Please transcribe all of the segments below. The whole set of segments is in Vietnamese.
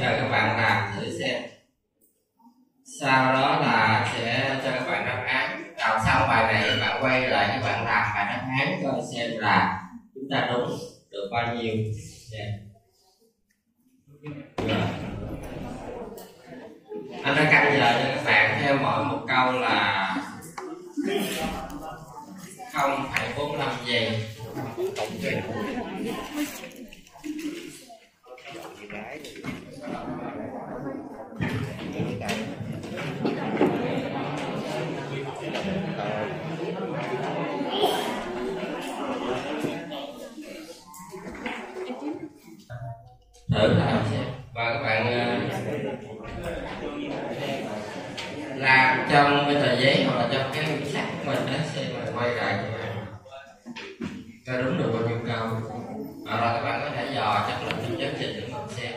giờ các bạn làm thử xem. Sau đó là sẽ cho các bạn đáp án. Làm xong bài này các bạn quay lại các bạn làm bài đáp án coi xem là chúng ta đúng được bao nhiêu. Anh đã căn giờ cho các bạn theo mỗi một câu là 0,45 giây. Thử làm xem và các bạn làm trong cái tờ giấy hoặc là trong cái quyển sách của mình đó, xem rồi quay lại cho bạn coi đúng được bao nhiêu câu. Hoặc là các bạn có thể dò chất lượng trong giáo trình để mình xem.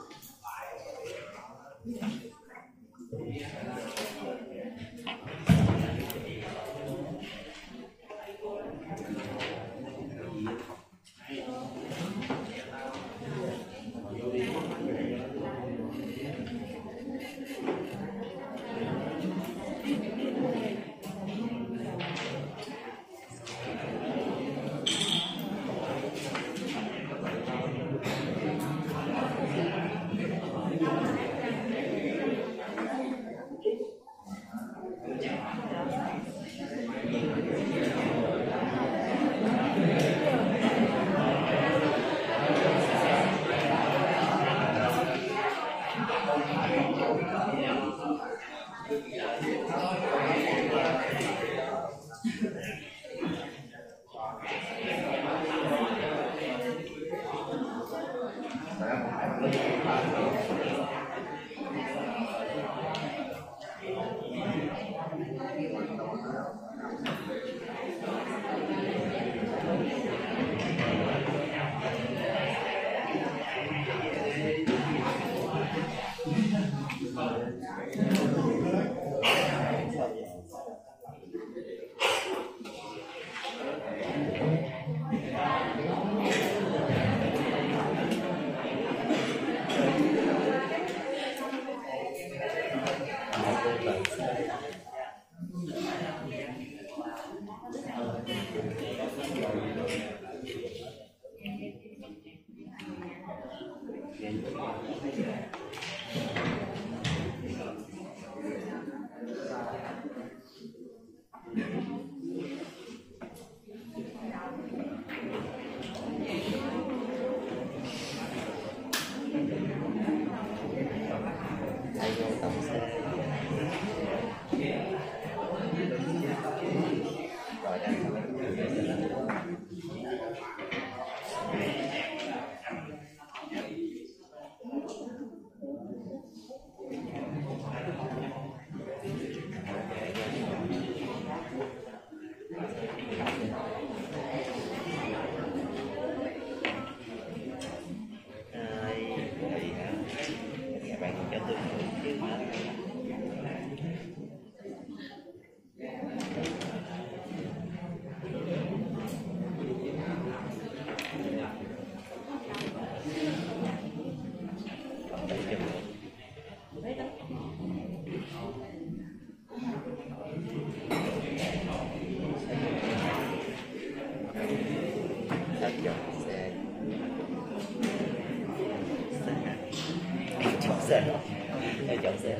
chọn xe.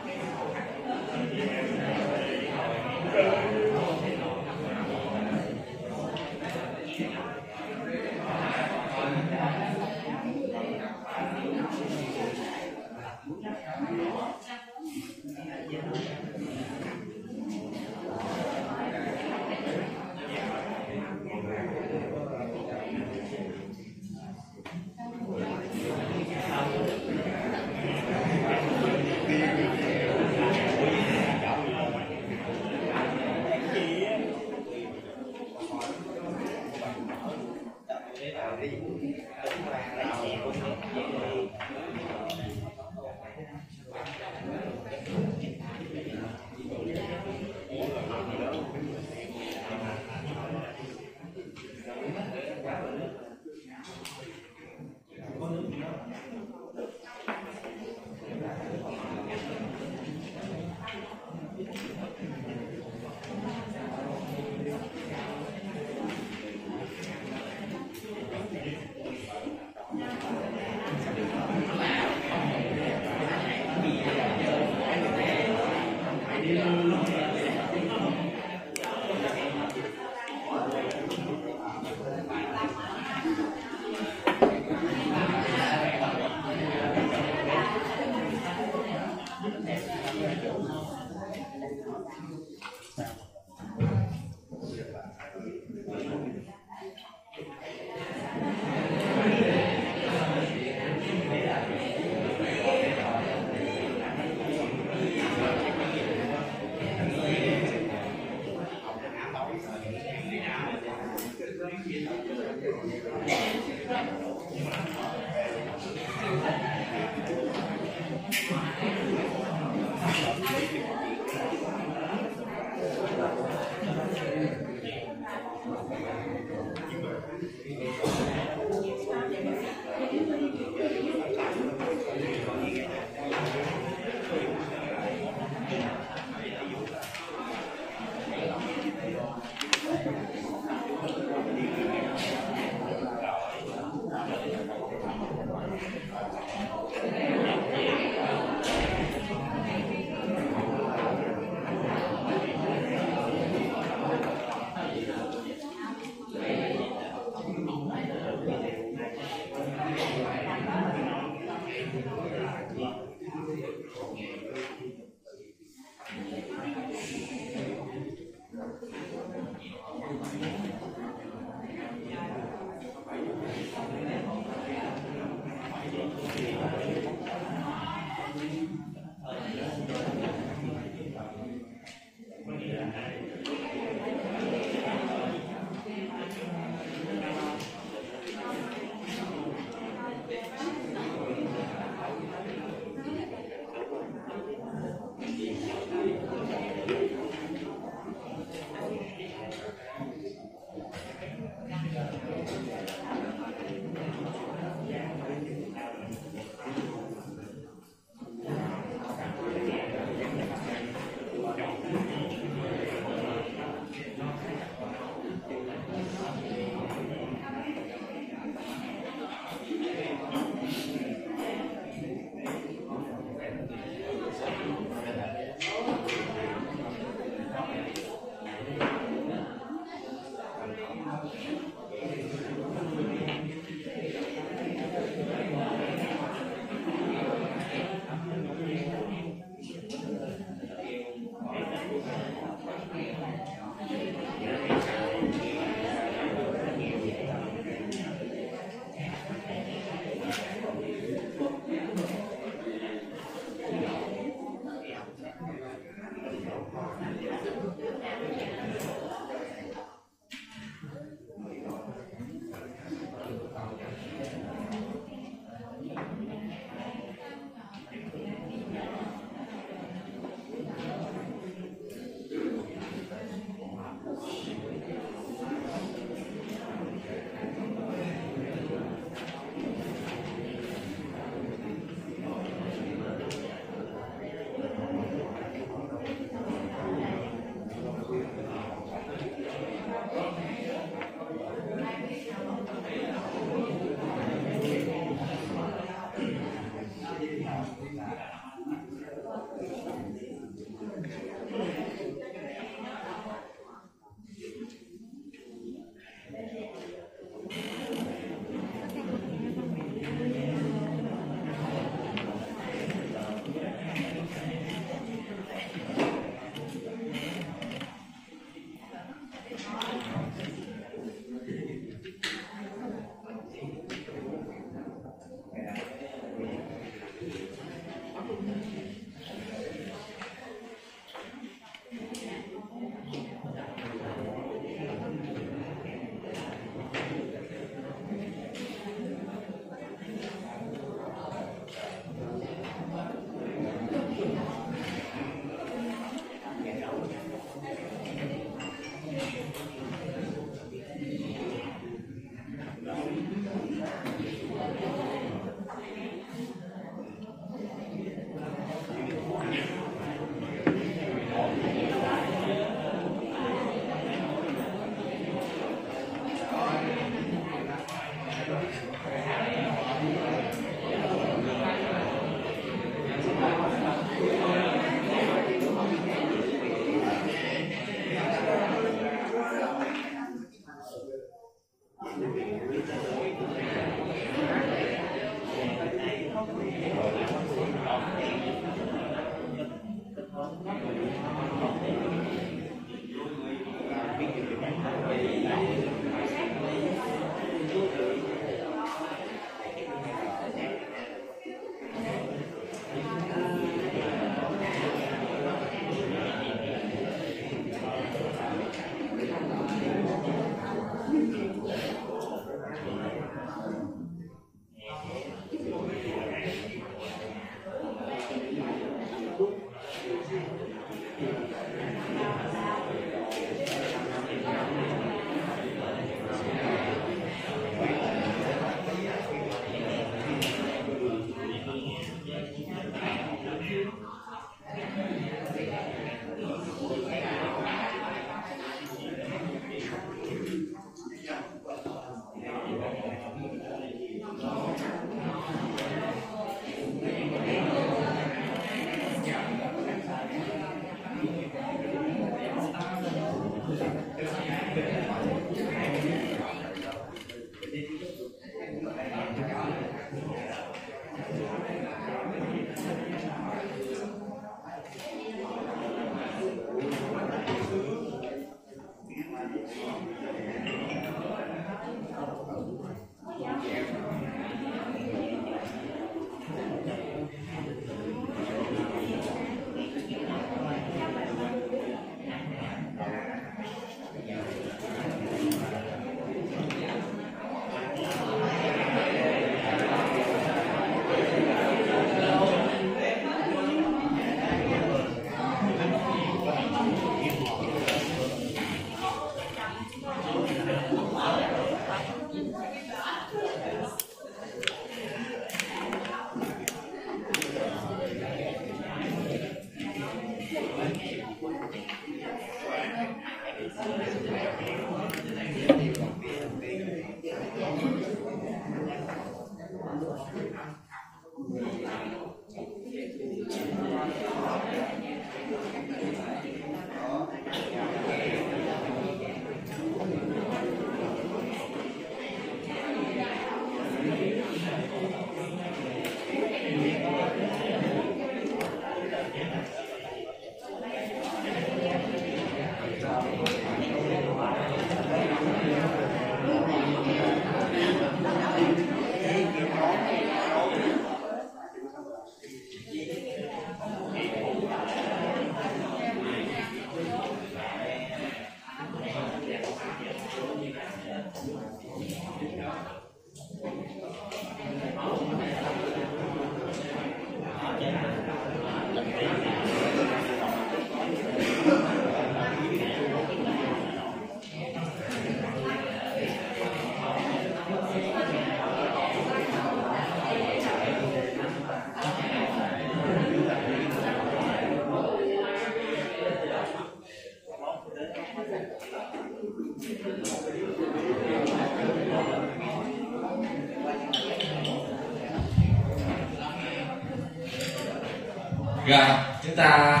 Rồi, chúng ta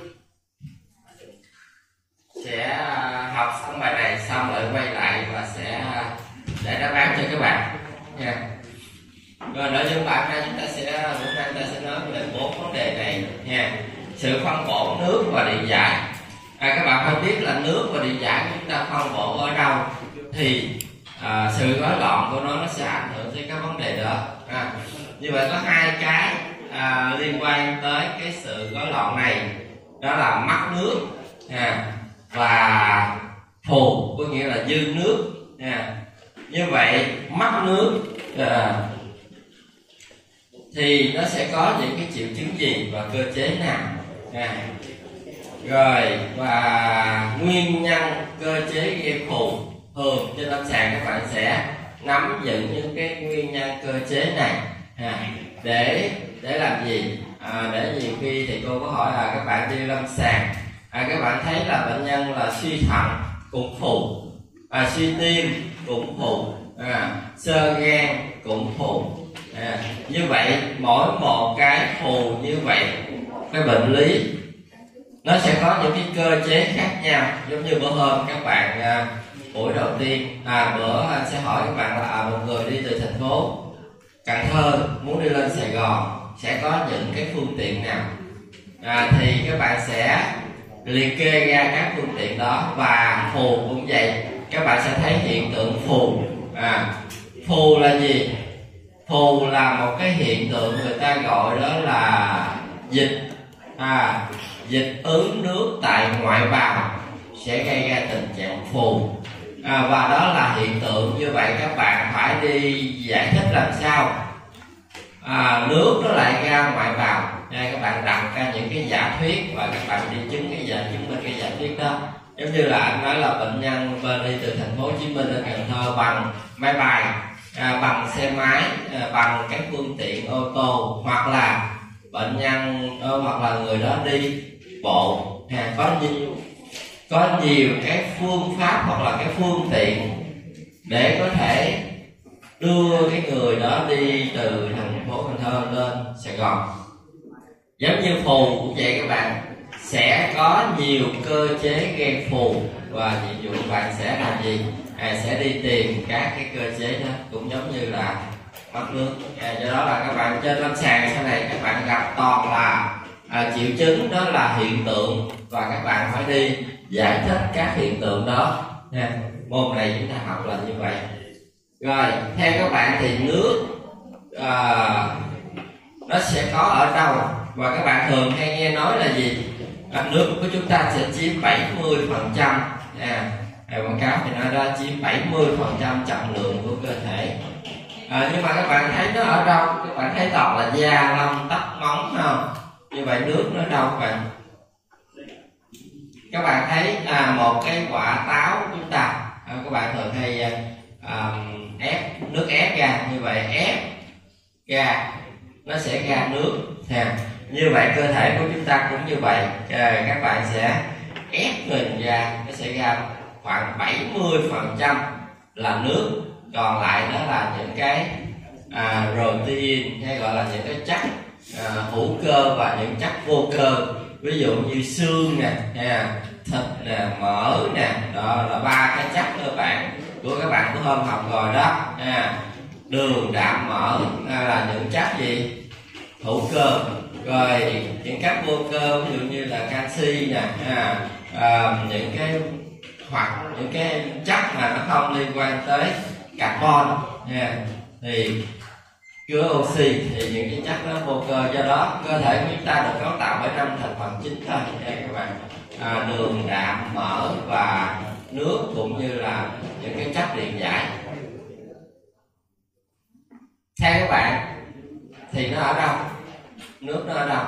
sẽ học xong bài này xong lại quay lại và sẽ để đáp án cho các bạn nha. Rồi nội dung bài này chúng ta sẽ bữa nay ta sẽ nói về 4 vấn đề này nha. Sự phân bổ nước và điện giải. Các bạn phải biết là nước và điện giải chúng ta phân bổ ở đâu thì sự gói gọn của nó sẽ ảnh hưởng tới các vấn đề đó. Như vậy có hai cái liên quan tới cái sự gói gọn này, đó là mắc nước và phù, có nghĩa là dư nước. Như vậy mắc nước thì nó sẽ có những cái triệu chứng gì và cơ chế nào, rồi và nguyên nhân cơ chế gây phù. Thường trên lâm sàng các bạn sẽ nắm giữ những cái nguyên nhân cơ chế này để làm gì? Để nhiều khi thì cô có hỏi là các bạn đi lâm sàng, các bạn thấy là bệnh nhân là suy thận cũng phù, suy tim cũng phù, xơ gan cũng phù. Như vậy mỗi một cái phù như vậy, cái bệnh lý nó sẽ có những cái cơ chế khác nhau. Giống như bữa hôm các bạn buổi đầu tiên bữa sẽ hỏi các bạn là một người đi từ thành phố Cần Thơ muốn đi lên Sài Gòn sẽ có những cái phương tiện nào, thì các bạn sẽ liệt kê ra các phương tiện đó. Và phù cũng vậy, các bạn sẽ thấy hiện tượng phù. Phù là gì? Phù là một cái hiện tượng người ta gọi đó là dịch ứ nước tại ngoại bào sẽ gây ra tình trạng phù. Và đó là hiện tượng như vậy các bạn phải đi giải thích làm sao nước nó lại ra ngoại bào. Các bạn đặt ra những cái giả thuyết và các bạn đi chứng minh cái giả thuyết đó. Giống như là anh nói là bệnh nhân bên đi từ thành phố Hồ Chí Minh đến Cần Thơ bằng máy bay, bằng xe máy, bằng các phương tiện ô tô, hoặc là bệnh nhân hoặc là người đó đi bộ. Có nhiều cái phương pháp hoặc là cái phương tiện để có thể đưa cái người đó đi từ thành phố Cần Thơ lên Sài Gòn. Giống như phù cũng vậy, các bạn sẽ có nhiều cơ chế gây phù và nhiệm vụ bạn sẽ làm gì? Sẽ đi tìm các cái cơ chế đó, cũng giống như là mất nước. Do đó là các bạn trên lâm sàng sau này các bạn gặp toàn là triệu chứng đó là hiện tượng, và các bạn phải đi giải thích các hiện tượng đó nha. Môn này chúng ta học là như vậy. Rồi theo các bạn thì nước nó sẽ có ở đâu, và các bạn thường hay nghe nói là gì? Nước của chúng ta sẽ chiếm 70%. Quảng cáo thì nói đó chiếm 70% trọng lượng của cơ thể. Nhưng mà các bạn thấy nó ở đâu? Các bạn thấy toàn là da, lông, tóc, móng không? Như vậy nước nó đâu các bạn? Các bạn thấy một cái quả táo của chúng ta, các bạn thường hay ép nước ép ra, như vậy ép ra nó sẽ ra nước. Như vậy cơ thể của chúng ta cũng như vậy. Các bạn sẽ ép mình ra, nó sẽ ra khoảng 70% là nước, còn lại đó là những cái protein hay gọi là những cái chất hữu cơ và những chất vô cơ, ví dụ như xương nè, thịt nè, mỡ nè, đó là 3 cái chất cơ bản của các bạn của hôm học rồi đó. Đường, đạm, mỡ là những chất gì? Hữu cơ. Rồi những chất vô cơ ví dụ như là canxi nè, những cái hoặc những cái chất mà nó không liên quan tới carbon thì chứa oxy, thì những cái chất nó vô cơ. Do đó cơ thể của chúng ta được cấu tạo bởi 5 thành phần chính thôi các bạn: đường, đạm, mỡ và nước, cũng như là những cái chất điện giải. Theo các bạn thì nó ở đâu? Nước nó ở đâu?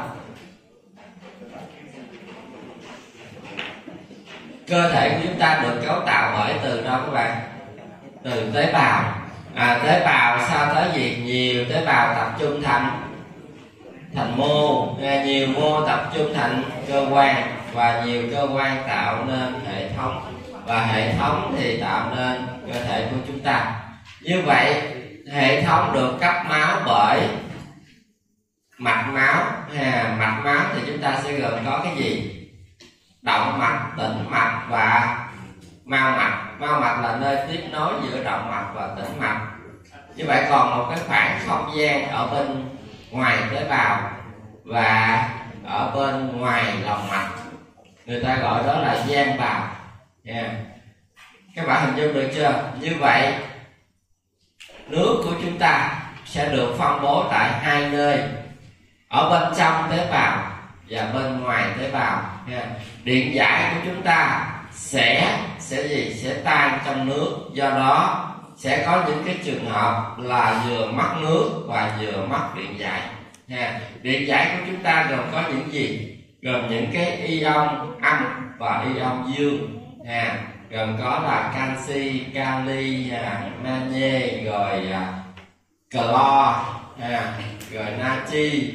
Cơ thể của chúng ta được cấu tạo bởi từ đâu các bạn? Từ tế bào. Tế bào sao tới gì? Nhiều tế bào tập trung thành mô, nhiều mô tập trung thành cơ quan, và nhiều cơ quan tạo nên hệ thống, và hệ thống thì tạo nên cơ thể của chúng ta. Như vậy hệ thống được cấp máu bởi mạch máu. Mạch máu thì chúng ta sẽ gồm có cái gì? Động mạch, tĩnh mạch và mao mạch. Mao mạch là nơi tiếp nối giữa động mạch và tĩnh mạch. Như vậy còn một cái khoảng không gian ở bên ngoài tế bào và ở bên ngoài lòng mạch, người ta gọi đó là gian bào. Các bạn hình dung được chưa? Như vậy nước của chúng ta sẽ được phân bố tại hai nơi, ở bên trong tế bào và bên ngoài tế bào. Điện giải của chúng ta sẽ gì? Sẽ tan trong nước. Do đó sẽ có những cái trường hợp là vừa mất nước và vừa mất điện giải. Điện giải của chúng ta gồm có những gì? Gồm những cái ion âm và ion dương. Gồm có là canxi, kali, magie, rồi clo, rồi natri,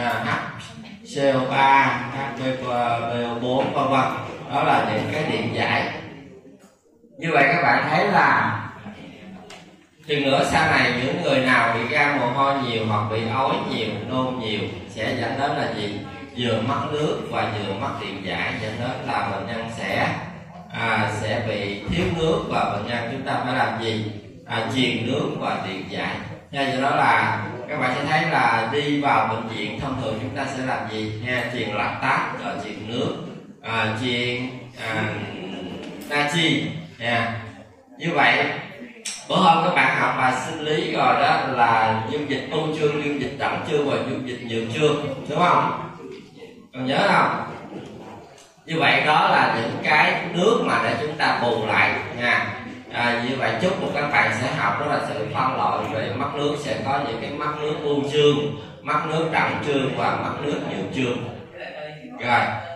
HCO3, HBO4 vân vân. Đó là những cái điện giải. Như vậy các bạn thấy là chừng nữa sau này những người nào bị ra mồ hôi nhiều hoặc bị ói nhiều, nôn nhiều sẽ dẫn đến là gì? Vừa mất nước và vừa mất điện giải, dẫn đến là bệnh nhân sẽ bị thiếu nước, và bệnh nhân chúng ta phải làm gì? Truyền nước và điện giải. Do đó là các bạn sẽ thấy là đi vào bệnh viện thông thường chúng ta sẽ làm gì? Truyền lactat, rồi truyền nước, truyền natri. Như vậy bữa hôm các bạn học bài sinh lý rồi đó, là dung dịch ưu chương, dung dịch đẳng chương và dung dịch nhược chương, đúng không? Còn nhớ không? Như vậy đó là những cái nước mà để chúng ta bù lại nha. Như vậy chúc một các bạn sẽ học đó là sự phân loại về mất nước, sẽ có những cái mất nước ưu chương, mất nước đẳng chương và mất nước nhược chương. Rồi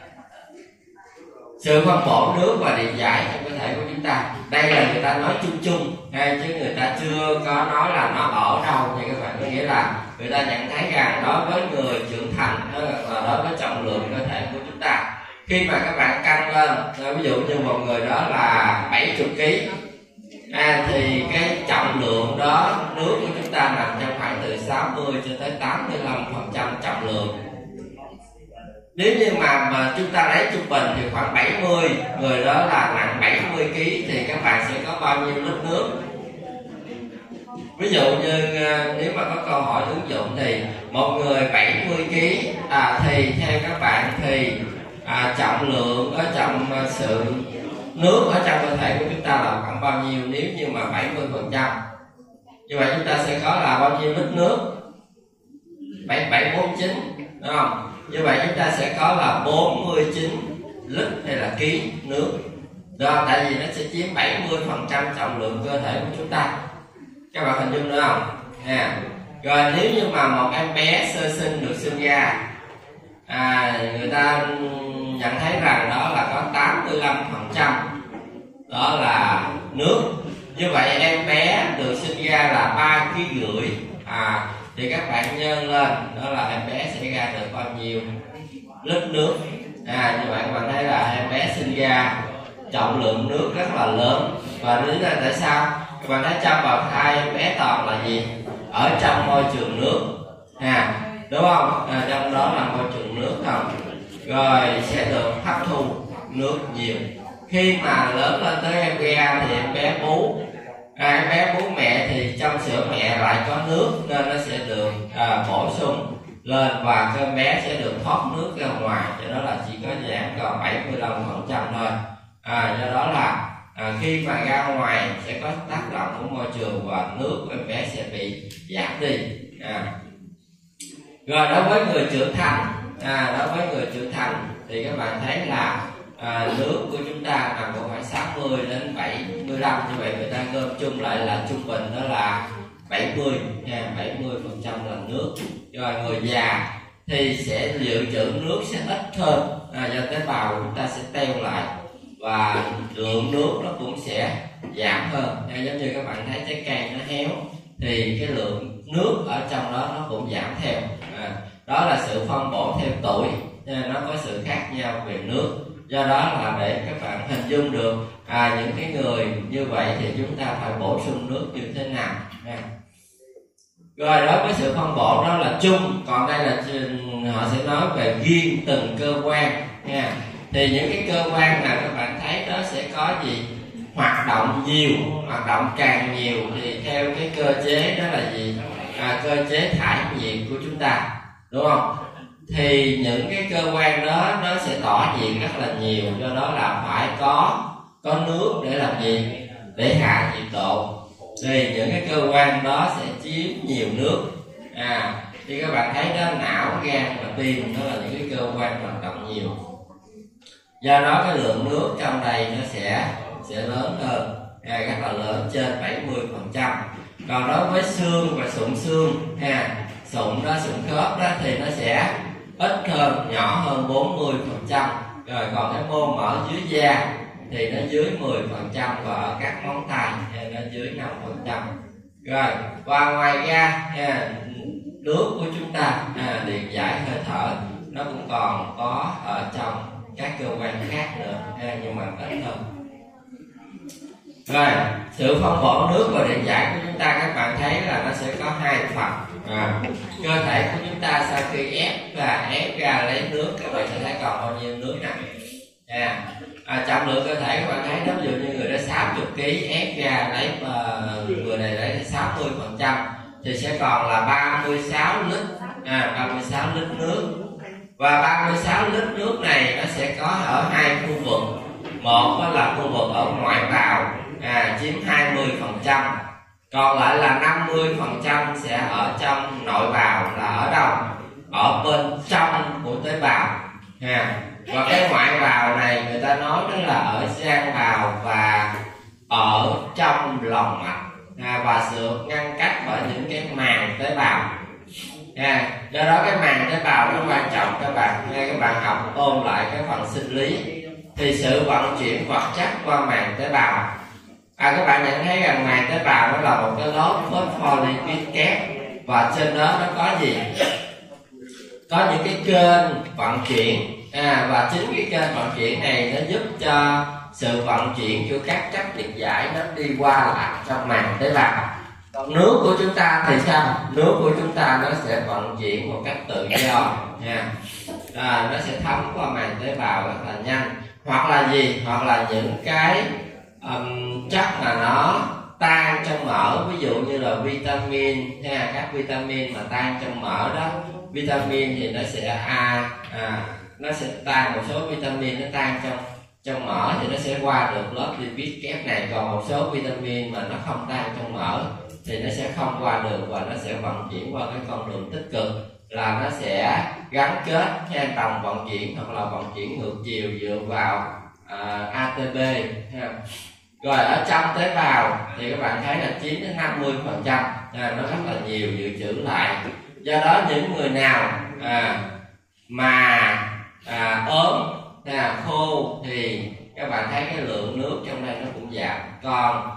sự phân bổ nước và điện giải trong cơ thể của chúng ta, đây là người ta nói chung chung chứ người ta chưa có nói là nó ở đâu nha các bạn. Có nghĩa là người ta nhận thấy rằng đối với người trưởng thành và đối với trọng lượng cơ thể của chúng ta, khi mà các bạn cân lên, ví dụ như một người đó là 70 kg, thì cái trọng lượng đó, nước của chúng ta nằm trong khoảng từ 60 cho tới 85% trọng lượng. Nếu như mà chúng ta lấy trung bình thì khoảng 70, người đó là nặng 70 kg thì các bạn sẽ có bao nhiêu lít nước? Ví dụ như nếu mà có câu hỏi ứng dụng thì một người 70 kg thì theo các bạn thì trọng lượng có trọng sự nước ở trong cơ thể của chúng ta là khoảng bao nhiêu nếu như mà 70%. Như vậy chúng ta sẽ có là bao nhiêu lít nước? 749, đúng không? Như vậy chúng ta sẽ có là 49 lít hay là ký nước. Đó, tại vì nó sẽ chiếm 70% trọng lượng cơ thể của chúng ta. Các bạn hình dung được không? Rồi nếu như mà một em bé sơ sinh được sinh ra, người ta nhận thấy rằng đó là có 85% đó là nước. Như vậy em bé được sinh ra là 3,5 kg, thì các bạn nhân lên đó là em bé sẽ ra được bao nhiêu lít nước. Như vậy các bạn thấy là em bé sinh ra trọng lượng nước rất là lớn. Và lý do tại sao? Các bạn thấy trong bào thai em bé toàn là gì? Ở trong môi trường nước, đúng không? Trong đó là môi trường nước không? Rồi sẽ được hấp thu nước nhiều. Khi mà lớn lên tới em ra thì em bé bú, em bé bú mẹ thì trong sữa mẹ lại có nước nên nó sẽ được bổ sung lên và em bé sẽ được thoát nước ra ngoài, cho đó là chỉ có giảm còn 75% thôi. Do đó là khi mà ra ngoài sẽ có tác động của môi trường và nước của em bé sẽ bị giảm đi. Rồi đối với người trưởng thành, thì các bạn thấy là nước của chúng ta nằm khoảng 60 đến 75, như vậy người ta gom chung lại là trung bình đó là 70% là nước. Rồi người già thì sẽ dự trữ nước sẽ ít hơn, do tế bào của chúng ta sẽ teo lại và lượng nước nó cũng sẽ giảm hơn. Giống như các bạn thấy trái cây nó héo thì cái lượng nước ở trong đó nó cũng giảm theo. Đó là sự phân bổ theo tuổi, nó có sự khác nhau về nước. Do đó là để các bạn hình dung được những cái người như vậy thì chúng ta phải bổ sung nước như thế nào. Rồi đối với sự phân bổ đó là chung, còn đây là họ sẽ nói về riêng từng cơ quan nha. Thì những cái cơ quan nào các bạn thấy đó sẽ có gì? Hoạt động nhiều, hoạt động càng nhiều thì theo cái cơ chế đó là gì? Cơ chế thải nhiệt của chúng ta, đúng không? Thì những cái cơ quan đó nó sẽ tỏa nhiệt rất là nhiều, do đó là phải có nước để làm gì? Để hạ nhiệt độ. Thì những cái cơ quan đó sẽ chiếm nhiều nước. Thì các bạn thấy đó, não, gan và tim đó là những cái cơ quan hoạt động nhiều. Do đó cái lượng nước trong đây nó sẽ lớn hơn, rất là lớn, trên 70%. Còn đối với xương và sụn xương, sụn khớp đó thì nó sẽ ít hơn, nhỏ hơn 40%. Rồi còn cái mô mỡ dưới da thì nó dưới 10% và ở các ngón tay nó dưới 5%. Rồi và ngoài ra nước của chúng ta, điện giải, hơi thở nó cũng còn có ở trong các cơ quan khác nữa, nhưng mà ít hơn. Rồi sự phân bổ nước và điện giải của chúng ta, các bạn thấy là nó sẽ có hai phần. Cơ thể của chúng ta sau khi ép ra lấy nước, các bạn sẽ thấy còn bao nhiêu nước nè. Trọng lượng cơ thể các bạn thấy đó, ví dụ như người đó 60 kg ép ra lấy, người này lấy 60% thì sẽ còn là 36 lít, 36 lít nước. Và 36 lít nước này nó sẽ có ở hai khu vực. Một là khu vực ở ngoại bào, chiếm 20%, còn lại là 50% sẽ ở trong nội bào, là ở đâu? Ở bên trong của tế bào. Và cái ngoại bào này người ta nói đó là ở giang bào và ở trong lòng mạch, và sự ngăn cách bởi những cái màng tế bào. Do đó cái màng tế bào nó quan trọng các bạn. Các bạn học ôn lại cái phần sinh lý thì sự vận chuyển vật chất qua màng tế bào. Các bạn nhận thấy rằng màng tế bào nó là một cái lớp phospholipid kép, và trên đó nó có gì? Có những cái kênh vận chuyển, và chính cái kênh vận chuyển này nó giúp cho sự vận chuyển của các chất điện giải nó đi qua lại trong màng tế bào. Còn nước của chúng ta thì sao? Nước của chúng ta nó sẽ vận chuyển một cách tự do, nó sẽ thấm qua màng tế bào rất là nhanh. Hoặc là gì? Hoặc là những cái chất mà nó tan trong mỡ, ví dụ như là vitamin, các vitamin mà tan trong mỡ đó. Vitamin thì nó sẽ nó sẽ tan, một số vitamin nó tan trong mỡ thì nó sẽ qua được lớp lipid kép này, còn một số vitamin mà nó không tan trong mỡ thì nó sẽ không qua được và nó sẽ vận chuyển qua cái con đường tích cực, là nó sẽ gắn kết hay đồng vận chuyển hoặc là vận chuyển ngược chiều dựa vào ATP ha. Rồi ở trong tế bào thì các bạn thấy là 9 đến 50% nó rất là nhiều dự trữ lại. Do đó những người nào mà ốm khô thì các bạn thấy cái lượng nước trong đây nó cũng giảm. Còn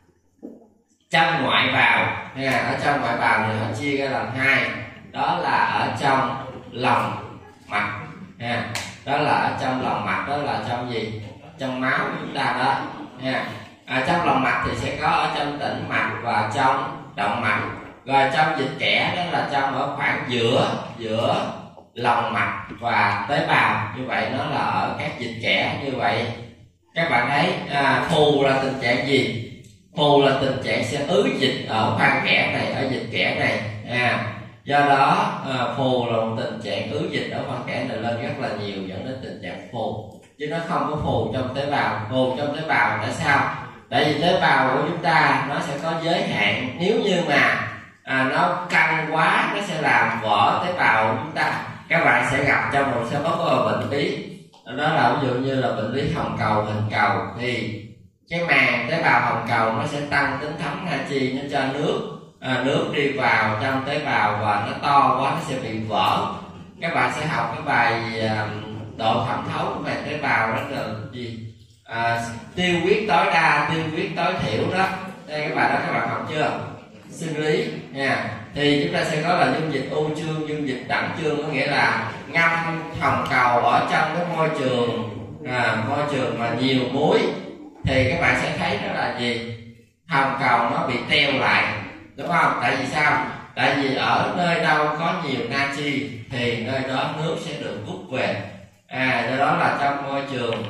trong ngoại bào ở trong ngoại bào thì họ chia ra làm hai, đó là ở trong lòng mạch đó là ở trong lòng mạch, đó là trong gì, trong máu của chúng ta đó trong lòng mạch thì sẽ có ở trong tĩnh mạch và trong động mạch. Rồi trong dịch kẽ đó là trong ở khoảng giữa lòng mạch và tế bào, như vậy nó là ở các dịch kẽ. Như vậy các bạn thấy phù là tình trạng gì? Phù là tình trạng sẽ ứ dịch ở khoang kẽ này, ở dịch kẽ này do đó phù là một tình trạng ứ dịch ở khoang kẽ này lên rất là nhiều, dẫn đến tình trạng phù, chứ nó không có phù trong tế bào. Phù trong tế bào tại sao? Tại vì tế bào của chúng ta nó sẽ có giới hạn, nếu như mà nó căng quá nó sẽ làm vỡ tế bào của chúng ta. Các bạn sẽ gặp trong một số bệnh lý, đó là ví dụ như là bệnh lý hồng cầu, hình cầu, thì cái màng tế bào hồng cầu nó sẽ tăng tính thấm natri, nó cho nước đi vào trong tế bào và nó to quá nó sẽ bị vỡ. Các bạn sẽ học cái bài độ thẩm thấu của màng tế bào, đó là gì, tiêu huyết tối đa, tiêu huyết tối thiểu đó. Đây cái bài đó các bạn học chưa? Sinh lý nha. Thì chúng ta sẽ có là dung dịch u chương, dung dịch đẳng chương, có nghĩa là ngâm hồng cầu ở trong cái môi trường mà nhiều muối thì các bạn sẽ thấy đó là gì, hồng cầu nó bị teo lại, đúng không? Tại vì sao? Tại vì ở nơi đâu có nhiều natri thì nơi đó nước sẽ được hút về. Do đó là trong môi trường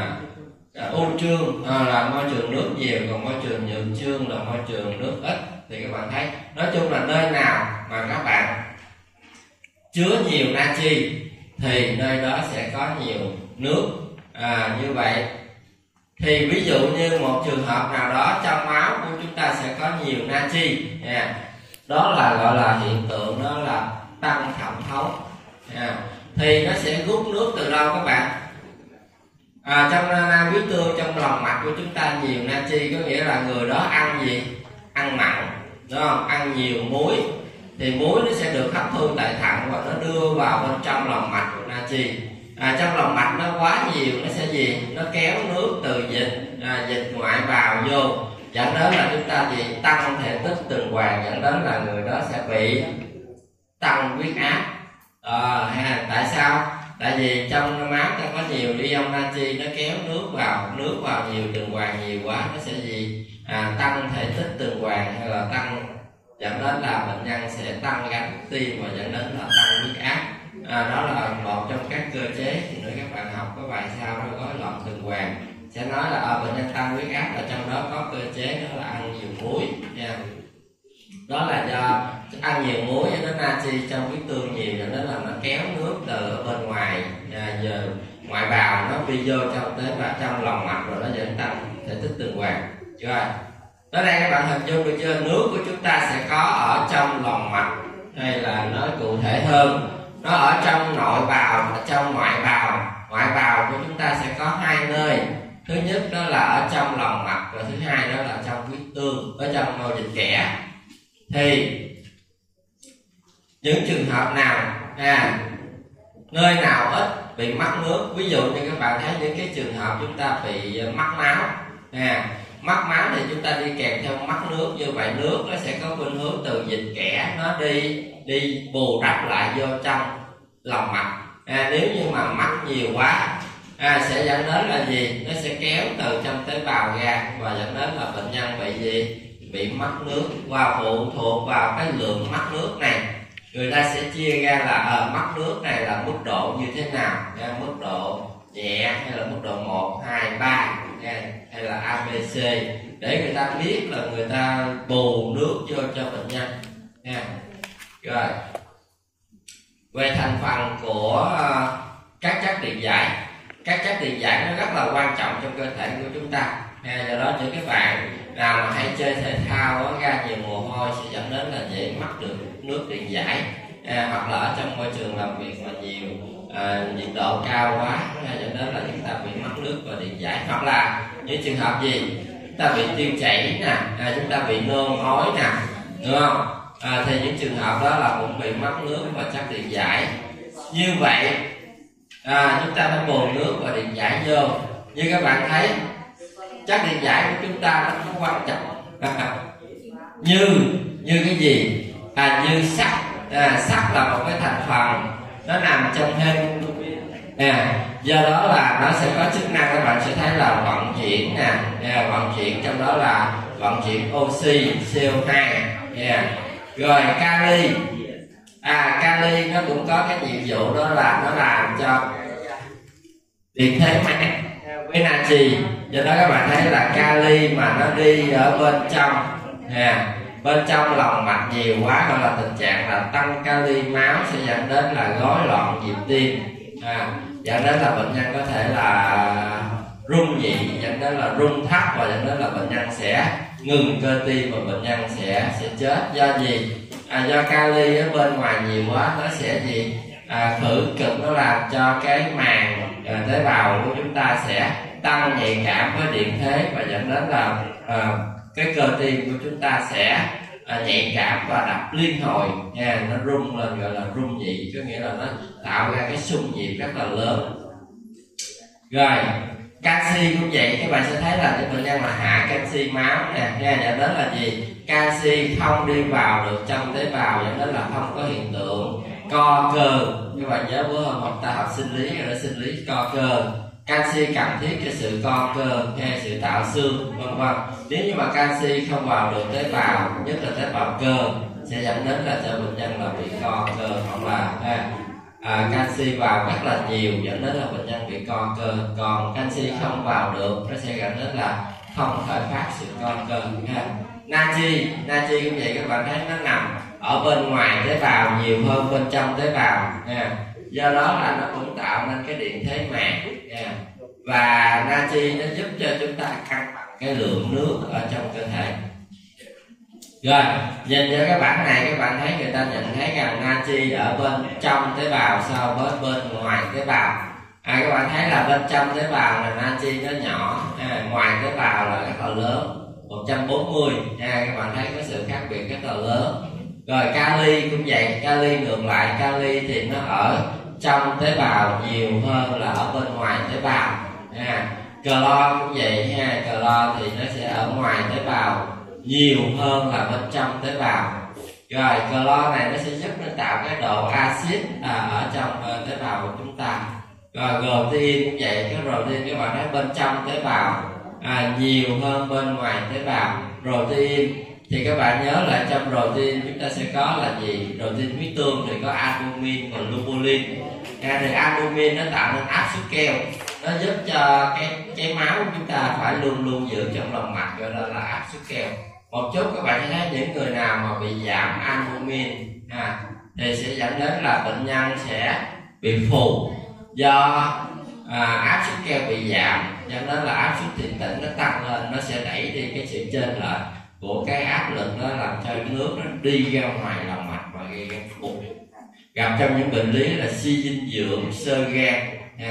u chương là môi trường nước nhiều, còn môi trường nhược chương là môi trường nước ít. Thì các bạn thấy, nói chung là nơi nào mà các bạn chứa nhiều natri thì nơi đó sẽ có nhiều nước. Như vậy thì ví dụ như một trường hợp nào đó trong máu của chúng ta sẽ có nhiều natri, đó là gọi là hiện tượng, đó là tăng thẩm thấu. Thì nó sẽ rút nước từ đâu các bạn? Trong nam huyết tương, trong lòng mạch của chúng ta nhiều natri, có nghĩa là người đó ăn gì? Ăn mặn, đúng không? Ăn nhiều muối thì muối nó sẽ được hấp thu tại thận và nó đưa vào bên trong lòng mạch của natri. Trong lòng mạch nó quá nhiều, nó sẽ gì? Nó kéo nước từ dịch ngoại bào vô, dẫn đến là chúng ta gì? Tăng thể tích tuần hoàn, dẫn đến là người đó sẽ bị tăng huyết áp. Tại sao? Tại vì trong máu ta có nhiều ion natri, nó kéo nước vào nhiều, tuần hoàn nhiều quá, nó sẽ gì? Tăng thể tích tuần hoàn, hay là dẫn đến là bệnh nhân sẽ tăng gánh tim và dẫn đến là tăng huyết áp. Đó là một trong các cơ chế. Thì nữa các bạn học có bài sau đó, gói loạn tuần hoàn sẽ nói là bệnh nhân tăng huyết áp là trong đó có cơ chế, đó là ăn nhiều muối nha. Đó là do ăn nhiều muối nó natri trong huyết tương nhiều, cho nên là nó kéo nước từ bên ngoài giờ ngoại bào, nó đi vô trong tế bào, trong lòng mạch, rồi nó dẫn tăng thể tích tuần hoàn. Rồi tới đây các bạn hình dung được chưa? Nước của chúng ta sẽ có ở trong lòng mạch, hay là nói cụ thể hơn, nó ở trong nội bào và trong ngoại bào. Ngoại bào của chúng ta sẽ có hai nơi, thứ nhất đó là ở trong lòng mạch, và thứ hai đó là trong huyết tương, ở trong mô dịch kẽ. Thì những trường hợp nào nơi nào ít bị mất nước, ví dụ như các bạn thấy những cái trường hợp chúng ta bị mất máu, mất máu thì chúng ta đi kèm theo mất nước, như vậy nước nó sẽ có khuynh hướng từ dịch kẽ nó đi bù đắp lại vô trong lòng mạch. Nếu như mà mất nhiều quá sẽ dẫn đến là gì? Nó sẽ kéo từ trong tế bào ra và dẫn đến là bệnh nhân bị gì? Bị mất nước. Và phụ thuộc vào cái lượng mất nước này, người ta sẽ chia ra là mất nước này là mức độ như thế nào, mức độ nhẹ hay là mức độ 1, 2, 3 hay là ABC, để người ta biết là người ta bù nước vô cho bệnh nhân. Rồi về thành phần của các chất điện giải các chất điện giải nó rất là quan trọng trong cơ thể của chúng ta. Do đó những cái bạn nào mà hay chơi thể thao ra nhiều mồ hôi sẽ dẫn đến là dễ mắc được nước điện giải, hoặc là ở trong môi trường làm việc mà nhiều nhiệt độ cao quá dẫn đến là chúng ta bị mất nước và điện giải, hoặc là những trường hợp gì chúng ta bị tiêu chảy nè, chúng ta bị nôn ói nè, đúng không? Thì những trường hợp đó là cũng bị mất nước và chất điện giải. Như vậy chúng ta phải bù nước và điện giải vô. Như các bạn thấy chất điện giải của chúng ta nó không quan trọng như cái gì? Như sắt. Sắt là một cái thành phần nó nằm trong hemoglobin. Do đó là nó sẽ có chức năng, các bạn sẽ thấy là vận chuyển vận chuyển trong đó là vận chuyển oxy, CO2. Rồi kali. Kali nó cũng có cái nhiệm vụ đó là nó làm cho điện thế mát với natri. Do đó các bạn thấy là kali mà nó đi ở bên trong lòng mạch nhiều quá, gọi là tình trạng là tăng kali máu sẽ dẫn đến là rối loạn nhịp tim, dẫn đến là bệnh nhân có thể là rung nhị, dẫn đến là rung thấp và dẫn đến là bệnh nhân sẽ ngừng cơ tim và bệnh nhân sẽ chết. Do gì? Do kali ở bên ngoài nhiều quá nó sẽ khử cực, nó làm cho cái màng tế bào của chúng ta sẽ tăng nhạy cảm với điện thế và dẫn đến là cái cơ tim của chúng ta sẽ nhạy cảm và đập liên hồi, nó rung lên, gọi là rung nhị, có nghĩa là nó tạo ra cái xung nhịp rất là lớn. Rồi canxi cũng vậy, các bạn sẽ thấy là những bệnh nhân mà hạ canxi máu dẫn đến là gì? Canxi không đi vào được trong tế bào, dẫn đến là không có hiện tượng co cơ. Các bạn nhớ bữa hôm ta học sinh lý rồi, sinh lý co cơ. Canxi cần thiết cho sự co cơ, sự tạo xương, vân vân. Nếu như mà canxi không vào được tế bào, nhất là tế bào cơ, sẽ dẫn đến là cho bệnh nhân là bị co cơ, hoặc là canxi vào rất là nhiều dẫn đến là bệnh nhân bị co cơ. Còn canxi không vào được nó sẽ dẫn đến là không khởi phát sự co cơ. Natri cũng vậy, các bạn thấy nó nằm ở bên ngoài tế bào nhiều hơn bên trong tế bào. Do đó là nó cũng tạo nên cái điện thế mạc. Và natri nó giúp cho chúng ta cân bằng cái lượng nước ở trong cơ thể. Rồi nhìn cho cái bảng này, các bạn thấy người ta nhận thấy rằng natri ở bên trong tế bào so với bên ngoài tế bào. Các bạn thấy là bên trong tế bào là natri nó nhỏ, ngoài tế bào là rất là lớn, 140. Các bạn thấy có sự khác biệt rất là lớn. Rồi kali cũng vậy, kali ngược lại, kali thì nó ở trong tế bào nhiều hơn là ở bên ngoài tế bào. Clo cũng vậy clo thì nó sẽ ở ngoài tế bào nhiều hơn là bên trong tế bào. Rồi clo này nó sẽ giúp nó tạo cái độ axit ở trong tế bào của chúng ta. Rồi protein cũng vậy, cái protein các bạn thấy bên trong tế bào nhiều hơn bên ngoài tế bào. Protein thì các bạn nhớ là trong protein chúng ta sẽ có là gì? Protein huyết tương thì có albumin và lupulin. Thì albumin nó tạo nên áp suất keo, nó giúp cho cái máu của chúng ta phải luôn luôn giữ trong lòng mạch, gọi là áp suất keo. Một chút các bạn thấy những người nào mà bị giảm albumin thì sẽ dẫn đến là bệnh nhân sẽ bị phù, do áp suất keo bị giảm, dẫn đến là áp suất tiền tĩnh nó tăng lên, nó sẽ đẩy đi cái sự chênh lệch của cái áp lực, nó làm cho nước nó đi ra ngoài lòng mạch và gây ra phù. Gặp trong những bệnh lý là suy dinh dưỡng, xơ gan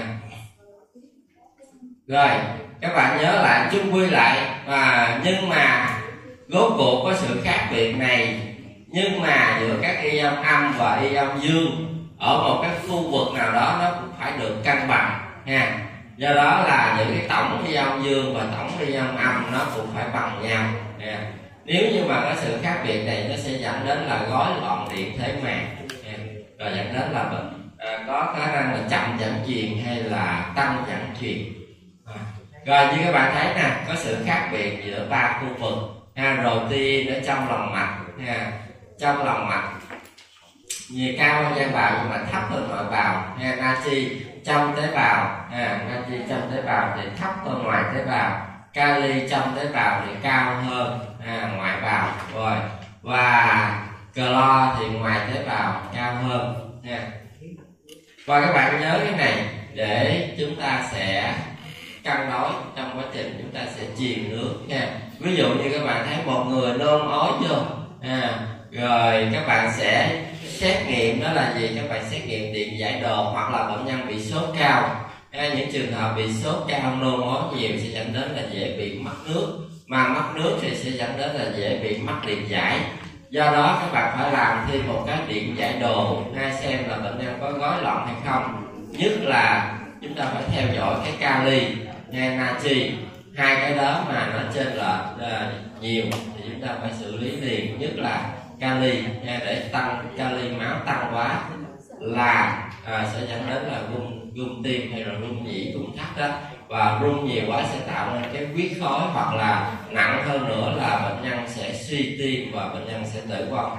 Rồi các bạn nhớ lại, chung quy lại, nhưng mà rốt cuộc có sự khác biệt này, nhưng mà giữa các ion âm và ion dương ở một cái khu vực nào đó nó cũng phải được cân bằng Do đó là những cái tổng ion dương và tổng ion âm nó cũng phải bằng nhau Nếu như mà có sự khác biệt này, nó sẽ dẫn đến là rối loạn điện thế mạc, rồi dẫn đến là bệnh có khả năng là chậm dẫn truyền hay là tăng dẫn truyền. Rồi như các bạn thấy nè, có sự khác biệt giữa ba khu vực. Protein ở trong lòng mạch, trong lòng mạch nhiều cao hơn gian bào nhưng mà thấp hơn nội bào. Natri trong tế bào, natri trong tế bào thì thấp hơn ngoài tế bào. Kali trong tế bào thì cao hơn ngoại bào. Rồi và clo thì ngoài tế bào cao hơn. Và các bạn nhớ cái này, để chúng ta sẽ cân đối trong quá trình chúng ta sẽ truyền nước nha. Ví dụ như các bạn thấy một người nôn ói vô rồi các bạn sẽ xét nghiệm đó là gì? Các bạn xét nghiệm điện giải đồ, hoặc là bệnh nhân bị sốt cao. Những trường hợp bị sốt cao nôn ói nhiều sẽ dẫn đến là dễ bị mất nước, mà mất nước thì sẽ dẫn đến là dễ bị mất điện giải. Do đó các bạn phải làm thêm một cái điện giải đồ xem là bệnh nhân có gói loạn hay không. Nhất là chúng ta phải theo dõi cái kali hay natri, hai cái đó mà nó trên lệch nhiều thì chúng ta phải xử lý liền. Nhất là kali để tăng kali máu tăng quá là sẽ dẫn đến là rung tim hay là rung nhĩ, rung thắt đó, và rung nhiều quá sẽ tạo nên cái huyết khối, hoặc là nặng hơn nữa là bệnh nhân sẽ suy tim và bệnh nhân sẽ tử vong.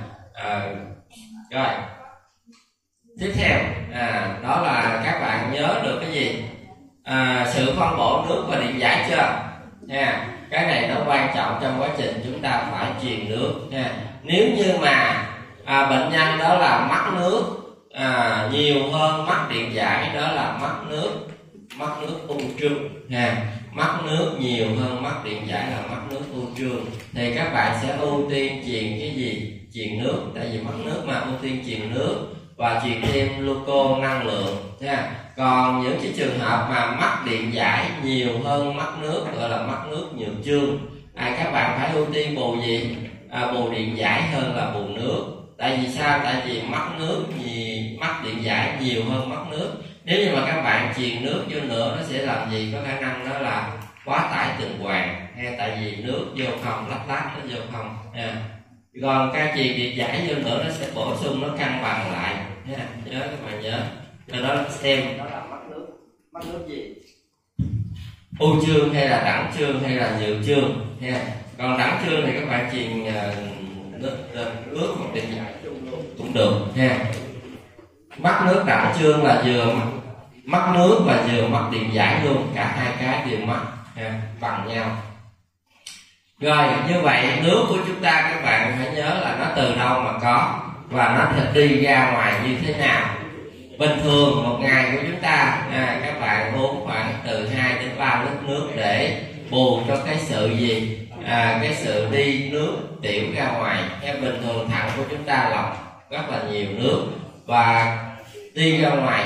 Rồi tiếp theo đó là các bạn nhớ được cái gì? Sự phân bổ nước và điện giải chưa? Cái này nó quan trọng trong quá trình chúng ta phải truyền nước. Nếu như mà bệnh nhân đó là mất nước nhiều hơn mất điện giải, đó là mất nước ưu trương. Mất nước nhiều hơn mất điện giải là mất nước ưu trương, thì các bạn sẽ ưu tiên truyền cái gì? Truyền nước, tại vì mất nước mà ưu tiên truyền nước và truyền thêm gluco năng lượng nha. Còn những cái trường hợp mà mất điện giải nhiều hơn mất nước gọi là mất nước nhược chương, các bạn phải ưu tiên bù gì? Bù điện giải hơn là bù nước. Tại vì sao? Tại vì mất nước mất điện giải nhiều hơn mất nước. Nếu như mà các bạn truyền nước vô nữa nó sẽ làm gì? Có khả năng đó là quá tải tuần hoàn, tại vì nước vô không, lách nó vô không. Còn cái truyền điện giải vô nữa nó sẽ bổ sung, nó cân bằng lại. Nhớ các bạn nhớ. Cho đó xem đó là mất nước gì? Ưu chương hay là đẳng chương hay là nhược chương. Còn đẳng chương thì các bạn truyền nước một điện giải cũng được nha. Mất nước đẳng chương là vừa mất nước và vừa mất điện giải luôn, cả hai cái đều mất bằng nhau. Rồi như vậy nước của chúng ta các bạn phải nhớ là nó từ đâu mà có và nó sẽ đi ra ngoài như thế nào. Bình thường một ngày của chúng ta các bạn uống khoảng từ 2 đến 3 lít nước để bù cho cái sự gì? Cái sự đi nước tiểu ra ngoài. Bình thường thận của chúng ta lọc rất là nhiều nước và đi ra ngoài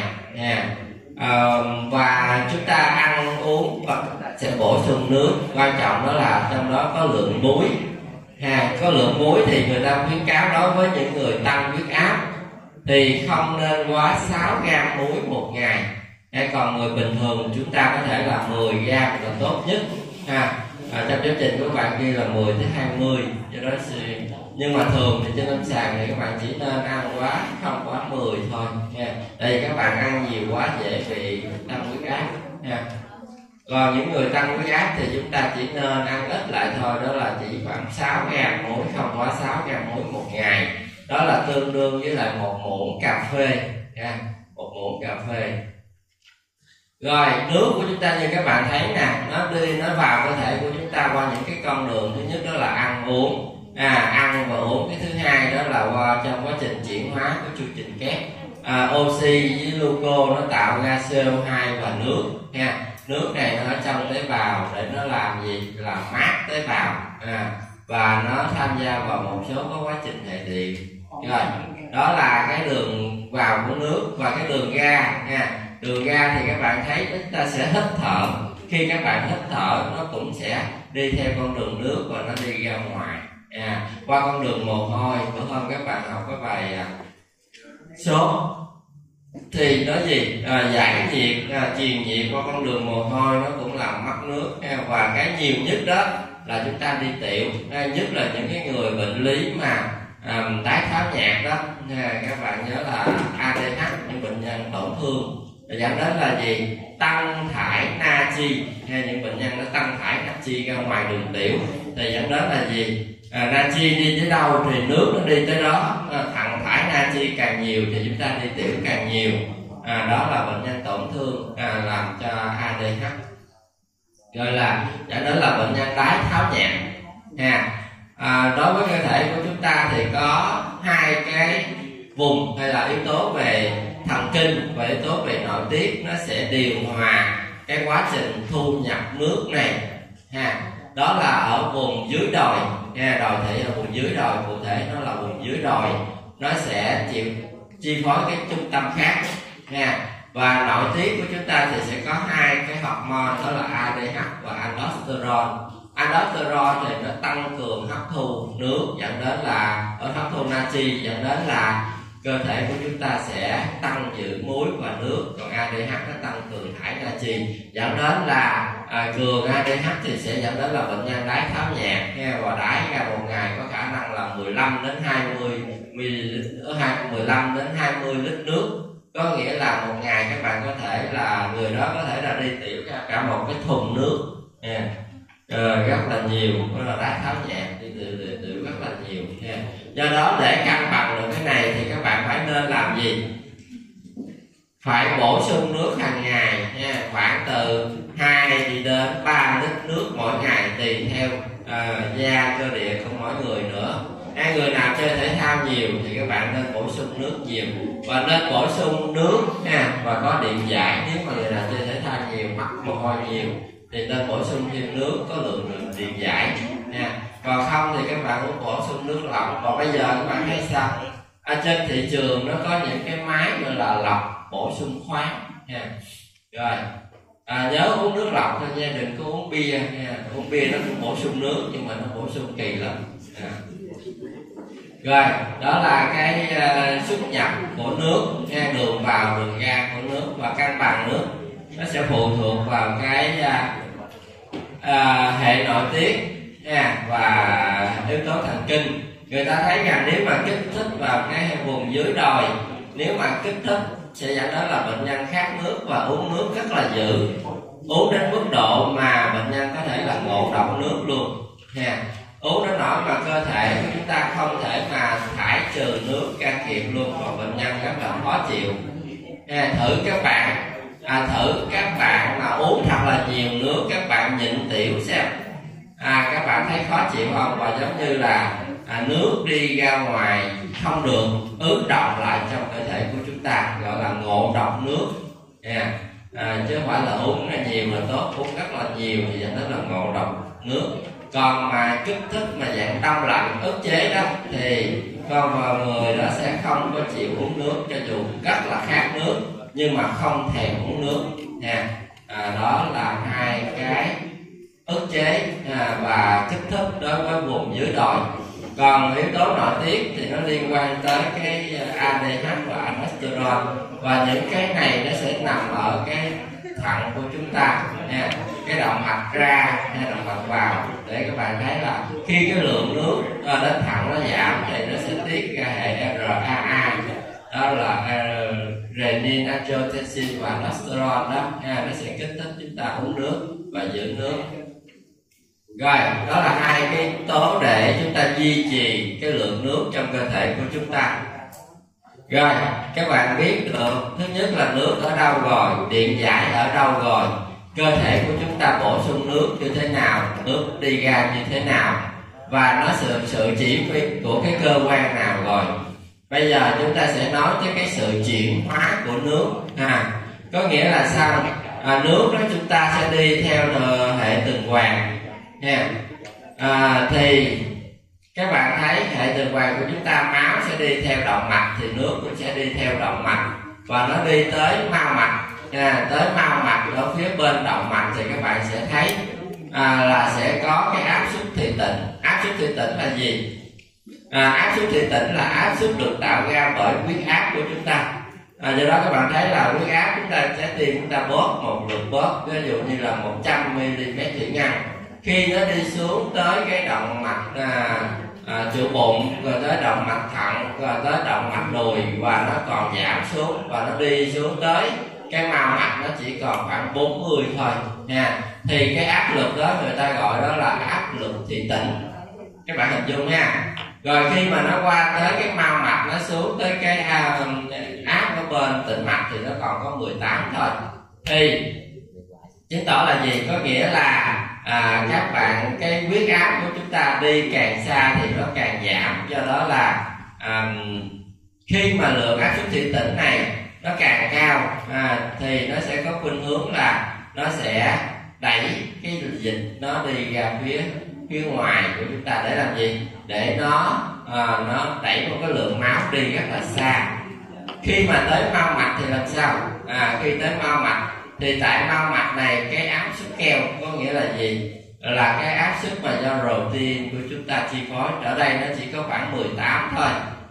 và chúng ta ăn uống và sẽ bổ sung nước. Quan trọng đó là trong đó có lượng muối. Có lượng muối thì người ta khuyến cáo đối với những người tăng huyết áp thì không nên quá 6 gram muối một ngày. Còn người bình thường chúng ta có thể là 10 gram là tốt nhất. Trong chương trình của bạn ghi là 10 tới 20, cho đó nhưng mà thường thì trên lâm sàng thì các bạn chỉ nên ăn quá không quá 10 thôi nha. Tại vì các bạn ăn nhiều quá dễ bị tăng huyết áp nha. Còn những người tăng huyết áp thì chúng ta chỉ nên ăn ít lại thôi, đó là chỉ khoảng 6 gram muối, không quá 6 gram muối một ngày. Đó là tương đương với lại một muỗng cà phê nha, một muỗng cà phê. Rồi nước của chúng ta như các bạn thấy nè, nó vào cơ thể của chúng ta qua những cái con đường. Thứ nhất đó là ăn uống, ăn và uống. Cái thứ hai đó là qua trong quá trình chuyển hóa của chu trình kép. Oxy với gluco nó tạo ra CO2 và nước nha. Nước này nó ở trong tế bào để nó làm gì? Làm mát tế bào và nó tham gia vào một số cái quá trình hệ điện. Rồi đó là cái đường vào của nước. Và cái đường ra nha. Đường ra thì các bạn thấy chúng ta sẽ hít thở. Khi các bạn hít thở nó cũng sẽ đi theo con đường nước và nó đi ra ngoài qua con đường mồ hôi. Bữa hôm các bạn học cái bài sốt thì nó gì? Giải nhiệt, truyền nhiệt qua con đường mồ hôi nó cũng làm mất nước. Và cái nhiều nhất đó là chúng ta đi tiểu, nhất là những cái người bệnh lý mà tái tháo nhạt đó. Các bạn nhớ là ADH, những bệnh nhân tổn thương dẫn đến là gì? Tăng thải natri. Những bệnh nhân nó tăng thải natri ra ngoài đường tiểu thì dẫn đến là gì? Natri đi tới đâu thì nước nó đi tới đó. Thận thải natri càng nhiều thì chúng ta đi tiểu càng nhiều. Đó là bệnh nhân tổn thương làm cho ADH. Rồi là dẫn đến là bệnh nhân tái tháo nhạt. Đối với cơ thể của chúng ta thì có hai cái vùng hay là yếu tố về thần kinh và yếu tố về nội tiết nó sẽ điều hòa cái quá trình thu nhập nước này ha. Đó là ở vùng dưới đồi ha, đồi thị ở vùng dưới đồi, cụ thể nó là vùng dưới đồi, nó sẽ chịu chi phối cái trung tâm khác ha. Và nội tiết của chúng ta thì sẽ có hai cái hormone, đó là ADH và aldosterone. Aldosterone thì nó tăng cường hấp thu nước, dẫn đến là ở hấp thu natri, dẫn đến là cơ thể của chúng ta sẽ tăng giữ muối và nước. Còn ADH nó tăng cường thải natri, dẫn đến là cường ADH thì sẽ dẫn đến là bệnh nhân đái tháo nhạt và đái ra một ngày có khả năng là 15 đến 20 ml, 15 đến 20 lít nước. Có nghĩa là một ngày các bạn có thể là người đó có thể là đi tiểu cả một cái thùng nước rất là nhiều, đó là đái tháo nhạt, đi tiểu rất là nhiều. Do đó để cân bằng được cái này thì các bạn phải nên làm gì? Phải bổ sung nước hàng ngày nha, khoảng từ 2 đến 3 lít nước mỗi ngày, tùy theo da cơ địa của mỗi người nữa. Người nào chơi thể thao nhiều thì các bạn nên bổ sung nước nhiều, và nên bổ sung nước nha, và có điện giải. Nếu mà người nào chơi thể thao nhiều, mắc mồ hôi nhiều thì nên bổ sung thêm nước có lượng điện giải nha. Còn không thì các bạn muốn bổ sung nước lọc. Còn bây giờ các bạn thấy sao? Ở trên thị trường nó có những cái máy gọi là lọc bổ sung khoáng nha. Rồi nhớ uống nước lọc thôi nha, đừng có uống bia nha. Uống bia nó cũng bổ sung nước nhưng mà nó bổ sung kỳ lắm. Rồi đó là cái xuất nhập của nước nha, đường vào đường ra của nước, và cân bằng nước nó sẽ phụ thuộc vào cái hệ nội tiết nha, và yếu tố thần kinh. Người ta thấy rằng nếu mà kích thích vào cái vùng dưới đồi, nếu mà kích thích sẽ dẫn đến là bệnh nhân khát nước và uống nước rất là dữ, uống đến mức độ mà bệnh nhân có thể là ngộ độc nước luôn nha. Uống đến nỗi mà cơ thể của chúng ta không thể mà thải trừ nước can thiệp luôn, và bệnh nhân rất là khó chịu. Thử các bạn mà uống thật là nhiều nước, các bạn nhịn tiểu xem, các bạn thấy khó chịu không? Và giống như là nước đi ra ngoài không được ứ đọng lại trong cơ thể của chúng ta, gọi là ngộ độc nước chứ không phải là uống ra nhiều là tốt, uống rất là nhiều thì dẫn đến là ngộ độc nước. Còn mà kích thích mà dạng đông lạnh ức chế đó thì con người đó sẽ không có chịu uống nước, cho dù rất là khát nước nhưng mà không thèm uống nước nha. Đó là hai cái ức chế và kích thích đối với vùng dưới đồi. Còn yếu tố nội tiết thì nó liên quan tới cái ADH và aldosterone, và những cái này nó sẽ nằm ở cái thận của chúng ta nha, cái động mạch ra hay động mạch vào, để các bạn thấy là khi cái lượng nước đến thận nó giảm thì nó sẽ tiết ra hệ RAA, đó là renin, angiotensin và aldosterone đó nó sẽ kích thích chúng ta uống nước và giữ nước. Rồi đó là hai cái yếu tố để chúng ta duy trì cái lượng nước trong cơ thể của chúng ta. Rồi các bạn biết được thứ nhất là nước ở đâu rồi, điện giải ở đâu rồi, cơ thể của chúng ta bổ sung nước như thế nào, nước đi ra như thế nào, và nó sự chỉ huy của cái cơ quan nào rồi. Bây giờ chúng ta sẽ nói tới cái sự chuyển hóa của nước. Có nghĩa là sao? Nước đó chúng ta sẽ đi theo hệ tuần hoàn nha. Thì các bạn thấy hệ tuần hoàn của chúng ta, máu sẽ đi theo động mạch thì nước cũng sẽ đi theo động mạch, và nó đi tới mao mạch tới mao mạch ở phía bên động mạch thì các bạn sẽ thấy là sẽ có cái áp suất thị tịnh. Áp suất thị tịnh là gì? Áp suất thị tịnh là áp suất được tạo ra bởi huyết áp của chúng ta. Do đó các bạn thấy là huyết áp chúng ta, trái tim chúng ta bóp một lượt bóp, ví dụ như là 100 mm thủy ngân, khi nó đi xuống tới cái động mạch chữa bụng, rồi tới động mạch thận, rồi tới động mạch đùi, và nó còn giảm xuống và nó đi xuống tới cái mao mạch, nó chỉ còn khoảng 40 thôi nha. Thì cái áp lực đó người ta gọi đó là áp lực thị tịnh, các bạn hình dung nha. Rồi khi mà nó qua tới cái mao mạch, nó xuống tới cái áp ở bên tĩnh mạch thì nó còn có 18 thôi. Thì chứng tỏ là gì? Có nghĩa là các bạn, cái huyết áp của chúng ta đi càng xa thì nó càng giảm. Do đó là khi mà lượng áp suất thị tịnh này nó càng cao thì nó sẽ có khuynh hướng là nó sẽ đẩy cái dịch nó đi ra phía ngoài của chúng ta để làm gì? Để nó đẩy một cái lượng máu đi rất là xa. Khi mà tới mao mạch thì làm sao? Khi tới mao mạch thì tại mao mạch này cái áp suất keo có nghĩa là gì? Là cái áp suất mà do protein của chúng ta chi phối, ở đây nó chỉ có khoảng 18 thôi.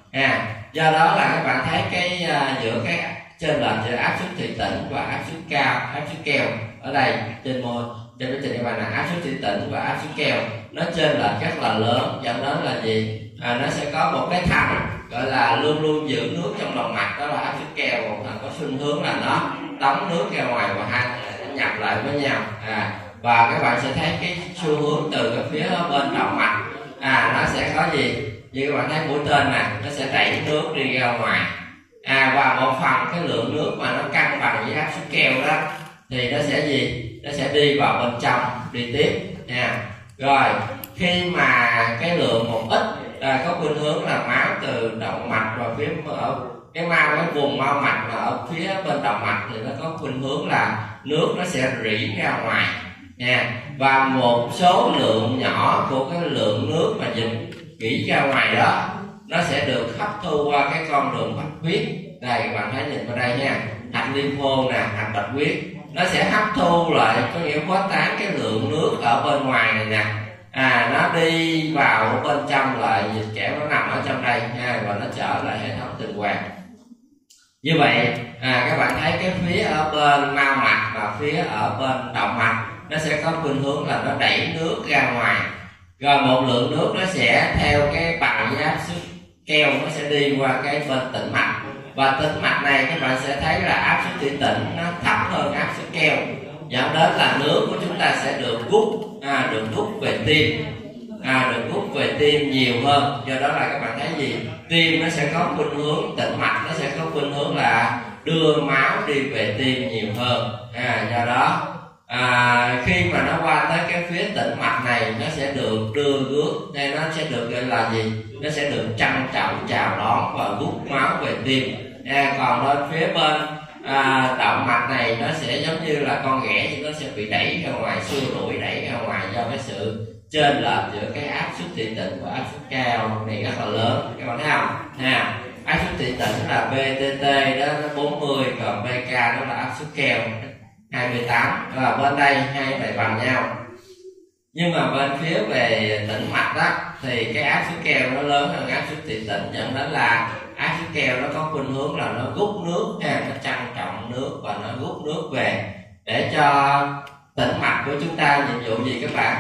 Do đó là các bạn thấy cái giữa cái trên lệch giữa áp suất thủy tĩnh và áp suất cao, áp suất keo ở đây trên cái trình các bạn là áp suất thủy tĩnh và áp suất keo nó trên lệch rất là lớn, dẫn đến là gì? Nó sẽ có một cái thành gọi là luôn luôn giữ nước trong động mạch, đó là áp suất keo, một thành có xu hướng là nó tống nước ra ngoài và hai nó nhập lại với nhau. Và các bạn sẽ thấy cái xu hướng từ cái phía bên động mạch nó sẽ có gì? Như các bạn thấy mũi tên này nó sẽ đẩy nước đi ra ngoài. Và một phần cái lượng nước mà nó cân bằng với áp suất keo đó thì nó sẽ gì? Nó sẽ đi vào bên trong đi tiếp nha. Rồi khi mà cái lượng một ít có khuynh hướng là máu từ động mạch và phía ở cái vùng mao mạch mà ở phía bên động mạch thì nó có khuynh hướng là nước nó sẽ rỉ ra ngoài nha. Và một số lượng nhỏ của cái lượng nước mà dịch rỉ ra ngoài đó nó sẽ được hấp thu qua cái con đường bạch huyết. Đây các bạn thấy nhìn vào đây nha, hạch lympho nè, hạch bạch huyết nó sẽ hấp thu lại, có nghĩa khuếch tán cái lượng nước ở bên ngoài này nè, nó đi vào bên trong lại, dịch kẽo nó nằm ở trong đây nha, và nó trở lại hệ thống tuần hoàn. Như vậy các bạn thấy cái phía ở bên mao mạch và phía ở bên động mạch nó sẽ có khuynh hướng là nó đẩy nước ra ngoài, rồi một lượng nước nó sẽ theo cái bằng với áp suất keo nó sẽ đi qua cái bên tĩnh mạch, và tĩnh mạch này các bạn sẽ thấy là áp suất thủy tĩnh nó thấp hơn áp suất keo, dẫn đến là nước của chúng ta sẽ được hút về tim, được hút về tim nhiều hơn. Do đó là các bạn thấy gì? Tim nó sẽ có khuynh hướng, tĩnh mạch nó sẽ có khuynh hướng là đưa máu đi về tim nhiều hơn. Do đó khi mà nó qua tới cái phía tĩnh mạch này nó sẽ được đưa rước, nên nó sẽ được gọi là gì? Nó sẽ được trân trọng chào đón và hút máu về tim. Còn bên phía bên động mạch này nó sẽ giống như là con ghẻ, thì nó sẽ bị đẩy ra ngoài, xua đuổi đẩy ra ngoài do cái sự trên lệch giữa cái áp suất thủy tĩnh và áp suất cao này rất là lớn. Các bạn thấy không? Áp suất thủy tĩnh là BTT đó nó 40, còn BK đó là áp suất keo 28, và bên đây hai này bằng nhau. Nhưng mà bên phía về tĩnh mạch đó thì cái áp suất keo nó lớn hơn áp suất thủy tĩnh, dẫn đến là áp suất keo nó có khuynh hướng là nó rút nước, nó trân trọng nước và nó rút nước về để cho tĩnh mạch của chúng ta. Nhiệm vụ gì các bạn?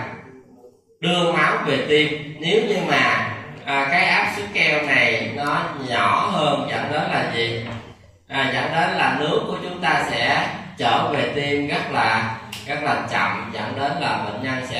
Đưa máu về tim. Nếu như mà cái áp suất keo này nó nhỏ hơn, dẫn đến là gì? Dẫn đến là nước của chúng ta sẽ trở về tim rất là chậm, dẫn đến là bệnh nhân sẽ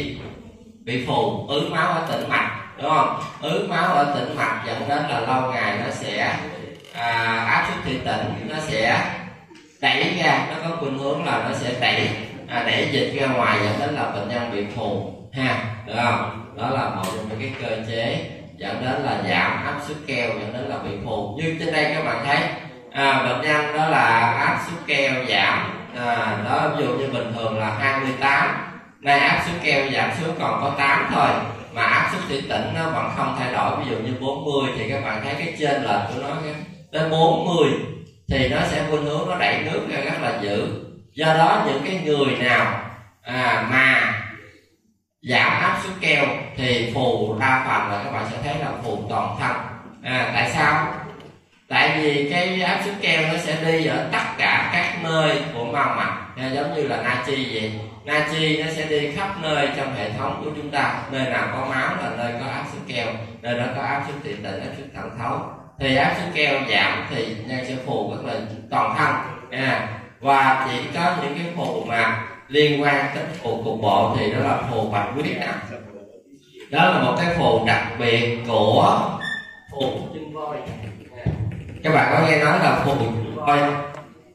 bị phù, ứ máu ở tĩnh mạch, đúng không? Ứ máu ở tĩnh mạch dẫn đến là lâu ngày nó sẽ áp suất thủy tĩnh nó sẽ đẩy ra, nó có khuynh hướng là nó sẽ đẩy dịch ra ngoài, dẫn đến là bệnh nhân bị phù được không? Đó là một trong những cái cơ chế dẫn đến là giảm áp suất keo, dẫn đến là bị phù. Như trên đây các bạn thấy bệnh nhân đó là áp suất keo giảm, đó ví dụ như bình thường là 28, nay áp suất keo giảm xuống còn có 8 thôi, mà áp suất thủy tĩnh nó vẫn không thay đổi, ví dụ như 40 thì các bạn thấy cái trên lệch của nó tới 40 thì nó sẽ khuynh hướng nó đẩy nước ra rất là dữ. Do đó những cái người nào mà giảm áp suất keo thì phù đa phần là các bạn sẽ thấy là phù toàn thân. Tại sao? Tại vì cái áp suất keo nó sẽ đi ở tất cả các nơi của mao mạch, giống như là natri vậy. Natri nó sẽ đi khắp nơi trong hệ thống của chúng ta, nơi nào có máu là nơi có áp suất keo, nơi đó có áp suất thủy tĩnh, áp suất thẩm thấu. Thì áp suất keo giảm thì nhân sẽ phù rất là toàn thân. Và chỉ có những cái phù mà liên quan tới phù cục bộ thì đó là phù bạch huyết. Đó là một cái phù đặc biệt của phù chân voi. Các bạn có nghe nói là phù chân voi không?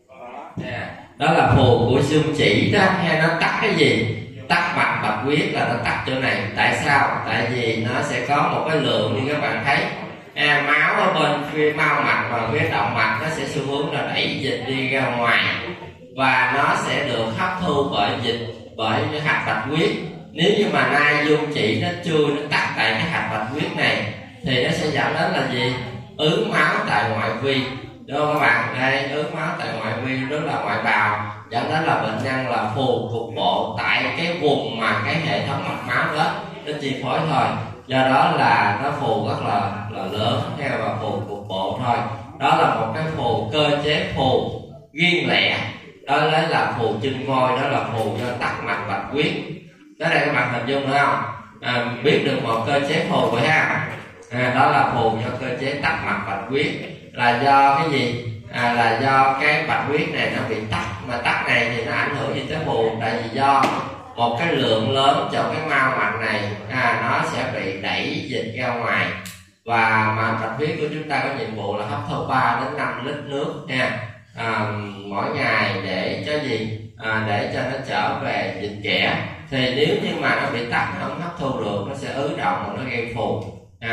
Đó là phù của xương chỉ đó, hay nó tắc cái gì? Tắc mạch bạch huyết là nó tắc chỗ này. Tại sao? Tại vì nó sẽ có một cái lượng như các bạn thấy máu ở bên phía mao mạch và phía động mạch nó sẽ xu hướng là đẩy dịch đi ra ngoài, và nó sẽ được hấp thu bởi dịch, bởi cái hạch bạch huyết. Nếu như mà nai dung chỉ nó chui, nó tắc tại cái hạch bạch huyết này thì nó sẽ dẫn đến là gì? Ứ máu tại ngoại vi, đúng không các bạn? Đây, ứ máu tại ngoại vi, rất là ngoại bào, dẫn đến là bệnh nhân là phù cục bộ tại cái vùng mà cái hệ thống mạch máu đó nó chi phối thôi. Do đó là nó phù rất là lớn theo và phù cục bộ thôi. Đó là một cái phù, cơ chế phù riêng lẻ, đó là phù chân voi, đó là phù do tắc mạch bạch huyết. Tới đây các bạn hình dung được không? Biết được một cơ chế phù rồi ha. Đó là phù do cơ chế tắc mạch bạch huyết, là do cái gì? Là do cái bạch huyết này nó bị tắc, mà tắc này thì nó ảnh hưởng gì tới phù? Tại vì do một cái lượng lớn trong cái mao mạch này nó sẽ bị đẩy dịch ra ngoài, và mà bạch huyết của chúng ta có nhiệm vụ là hấp thu 3 đến 5 lít nước nha, mỗi ngày để cho gì? Để cho nó trở về dịch kẽ. Thì nếu như mà nó bị tắc, nó không hấp thu được, nó sẽ ứ động và nó gây phù.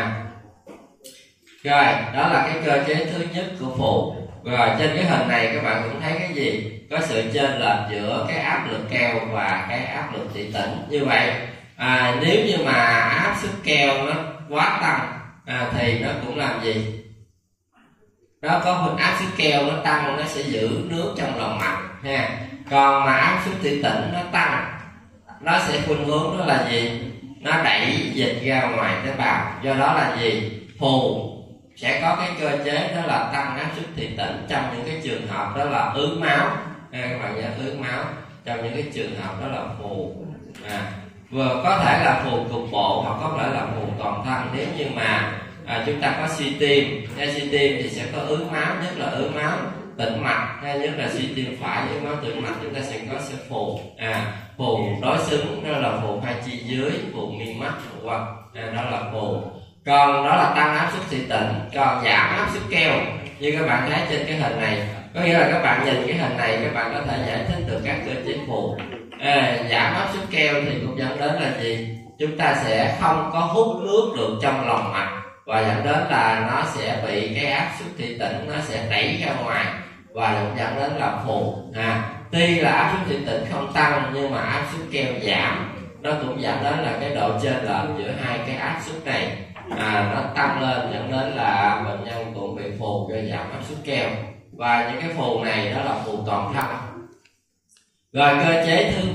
Rồi, đó là cái cơ chế thứ nhất của phù. Rồi trên cái hình này các bạn cũng thấy cái gì? Có sự chênh lệch giữa cái áp lực keo và cái áp lực thị tĩnh. Như vậy nếu như mà áp suất keo nó quá tăng thì nó cũng làm gì? Nó có phần áp suất keo nó tăng, nó sẽ giữ nước trong lòng mạch ha. Còn mà áp suất thị tĩnh nó tăng, nó sẽ khuynh hướng đó là gì? Nó đẩy dịch ra ngoài tế bào. Do đó là gì? Phù sẽ có cái cơ chế đó là tăng áp suất thị tĩnh trong những cái trường hợp đó là ứ máu. Các bạn nhớ ứ máu trong những cái trường hợp đó là phù. Vừa có thể là phù cục bộ hoặc có thể là phù toàn thân. Nếu như mà chúng ta có suy tim, suy tim thì sẽ có ứ máu, nhất là ứ máu tĩnh mạch, hay nhất là suy tim phải, ứ máu tĩnh mạch chúng ta sẽ có phù. Phù đối xứng đó là phù hai chi dưới, phù mi mắt hoặc đó là phù. Còn đó là tăng áp suất thị tĩnh. Còn giảm áp suất keo như các bạn thấy trên cái hình này, có nghĩa là các bạn nhìn cái hình này các bạn có thể giải thích được các cơ chế phù. Giảm áp suất keo thì cũng dẫn đến là gì? Chúng ta sẽ không có hút nước được trong lòng mạch, và dẫn đến là nó sẽ bị cái áp suất thị tĩnh nó sẽ đẩy ra ngoài, và cũng dẫn đến là phù. Tuy là áp suất thị tĩnh không tăng nhưng mà áp suất keo giảm, nó cũng dẫn đến là cái độ chênh lệch giữa hai cái áp suất này nó tăng lên, dẫn đến là bệnh nhân cũng bị phù do giảm áp suất keo. Và những cái phù này đó là phù toàn thân. Rồi cơ chế thứ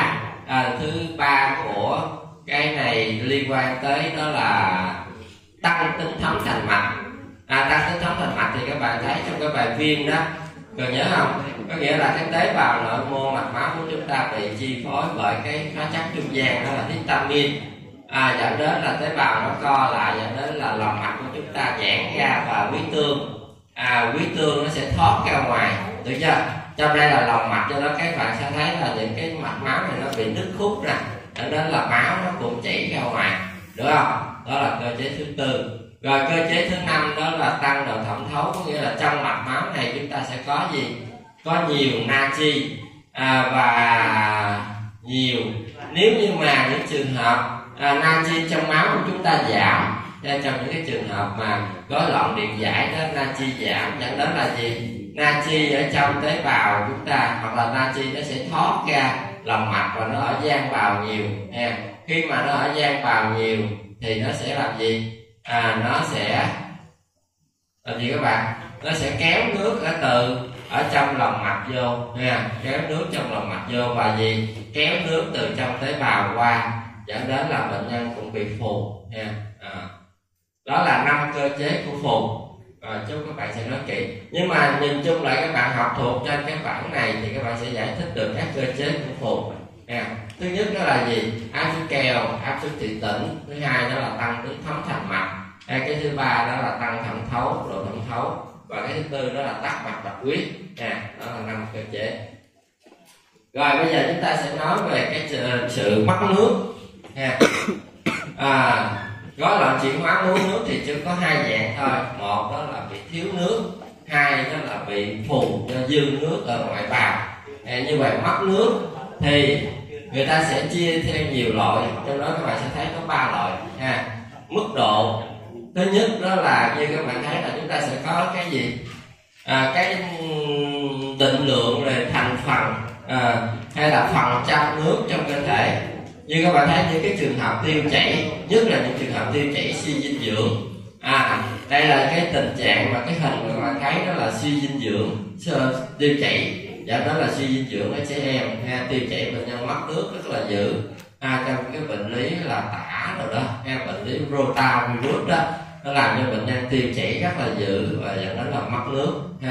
ba của cái này liên quan tới đó là tăng tính thấm thành mạch. Tăng tính thấm thành mạch thì các bạn thấy trong cái bài viêm đó, còn nhớ không? Có nghĩa là cái tế bào nội mô mạch máu của chúng ta bị chi phối bởi cái hóa chất trung gian đó là histamine, dẫn đến là tế bào nó co lại, dẫn đến là lòng mạch của chúng ta giãn ra và huyết tương, huyết tương nó sẽ thoát ra ngoài, được chưa? Trong đây là lòng mạch, cho đó các bạn sẽ thấy là những cái mạch máu này nó bị nứt khúc nè, dẫn đến là máu nó cũng chảy ra ngoài, được không? Đó là cơ chế thứ tư. Rồi cơ chế thứ năm đó là tăng độ thẩm thấu, có nghĩa là trong mạch máu này chúng ta sẽ có gì? Có nhiều natri và nhiều. Nếu như mà những trường hợp natri trong máu của chúng ta giảm, trong những cái trường hợp mà rối loạn điện giải đó, natri giảm, dẫn đến là gì? Natri ở trong tế bào chúng ta, hoặc là natri nó sẽ thoát ra lòng mạch và nó ở gian bào nhiều. Khi mà nó ở gian bào nhiều thì nó sẽ làm gì? Nó sẽ làm gì các bạn? Nó sẽ kéo nước ở trong lòng mạch vô, kéo nước trong lòng mạch vô và gì? Kéo nước từ trong tế bào qua, dẫn đến là bệnh nhân cũng bị phù. Đó là 5 cơ chế của phù. Chúc các bạn sẽ nói kỹ. Nhưng mà nhìn chung lại các bạn học thuộc trên cái bảng này thì các bạn sẽ giải thích được các cơ chế của phù. Thứ nhất đó là gì? Áp suất keo, áp suất thị tĩnh. Thứ hai đó là tăng tính thấm thành mạch. Cái thứ ba đó là tăng thẩm thấu, độ thẩm thấu. Và cái thứ tư đó là tắc mạch bạch huyết. Đó là 5 cơ chế. Rồi bây giờ chúng ta sẽ nói về cái sự mất nước. Rối loạn chuyển hóa mất nước thì chỉ có 2 dạng thôi. Một đó là bị thiếu nước, 2 đó là bị phù do dư nước ở ngoại bào. Như vậy mất nước thì người ta sẽ chia theo nhiều loại, trong đó các bạn sẽ thấy có 3 loại. Mức độ Thứ nhất đó là như các bạn thấy là chúng ta sẽ có cái gì, cái định lượng về thành phần hay là phần trăm nước trong cơ thể. Như các bạn thấy những cái trường hợp tiêu chảy, nhất là những trường hợp tiêu chảy suy dinh dưỡng, đây là cái tình trạng mà cái hình mà các bạn thấy đó là suy dinh dưỡng, tiêu chảy, đó là suy dinh dưỡng ở trẻ em tiêu chảy, bệnh nhân mất nước rất là dữ trong cái bệnh lý là tả rồi đó, bệnh lý rotavirus đó, nó làm cho bệnh nhân tiêu chảy rất là dữ và dẫn đến là mất nước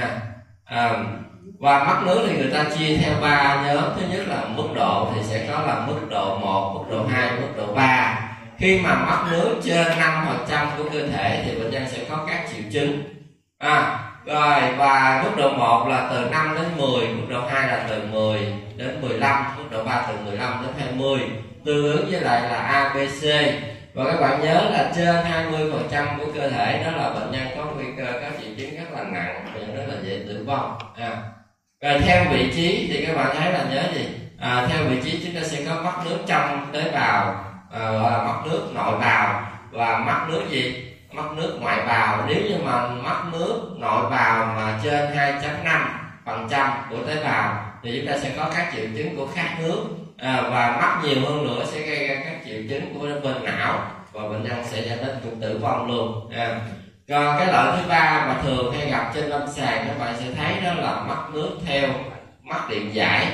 và mất nước thì người ta chia theo 3 nhóm. Thứ nhất là mức độ thì sẽ có là mức độ 1, mức độ 2, mức độ 3. Khi mà mất nước trên 5% của cơ thể thì bệnh nhân sẽ có các triệu chứng rồi, và mức độ 1 là từ 5 đến 10, mức độ 2 là từ 10 đến 15, mức độ 3 từ 15 đến 20, tương ứng với lại là ABC. Và các bạn nhớ là trên 20% của cơ thể đó là bệnh nhân có nguy cơ các triệu chứng rất là nặng, và đó là dễ tử vong. Rồi theo vị trí thì các bạn thấy là nhớ gì? Theo vị trí chúng ta sẽ có mất nước trong tế bào, gọi là mất nước nội bào, và mất nước gì? Mất nước ngoại bào. Nếu như mà mất nước nội bào mà trên 2.5% của tế bào thì chúng ta sẽ có các triệu chứng của khát nước, và mất nhiều hơn nữa sẽ gây ra các triệu chứng của bên não, và bệnh nhân sẽ dẫn đến tử vong luôn. Còn cái loại thứ ba mà thường hay gặp trên lâm sàng các bạn sẽ thấy đó là mất nước theo mất điện giải.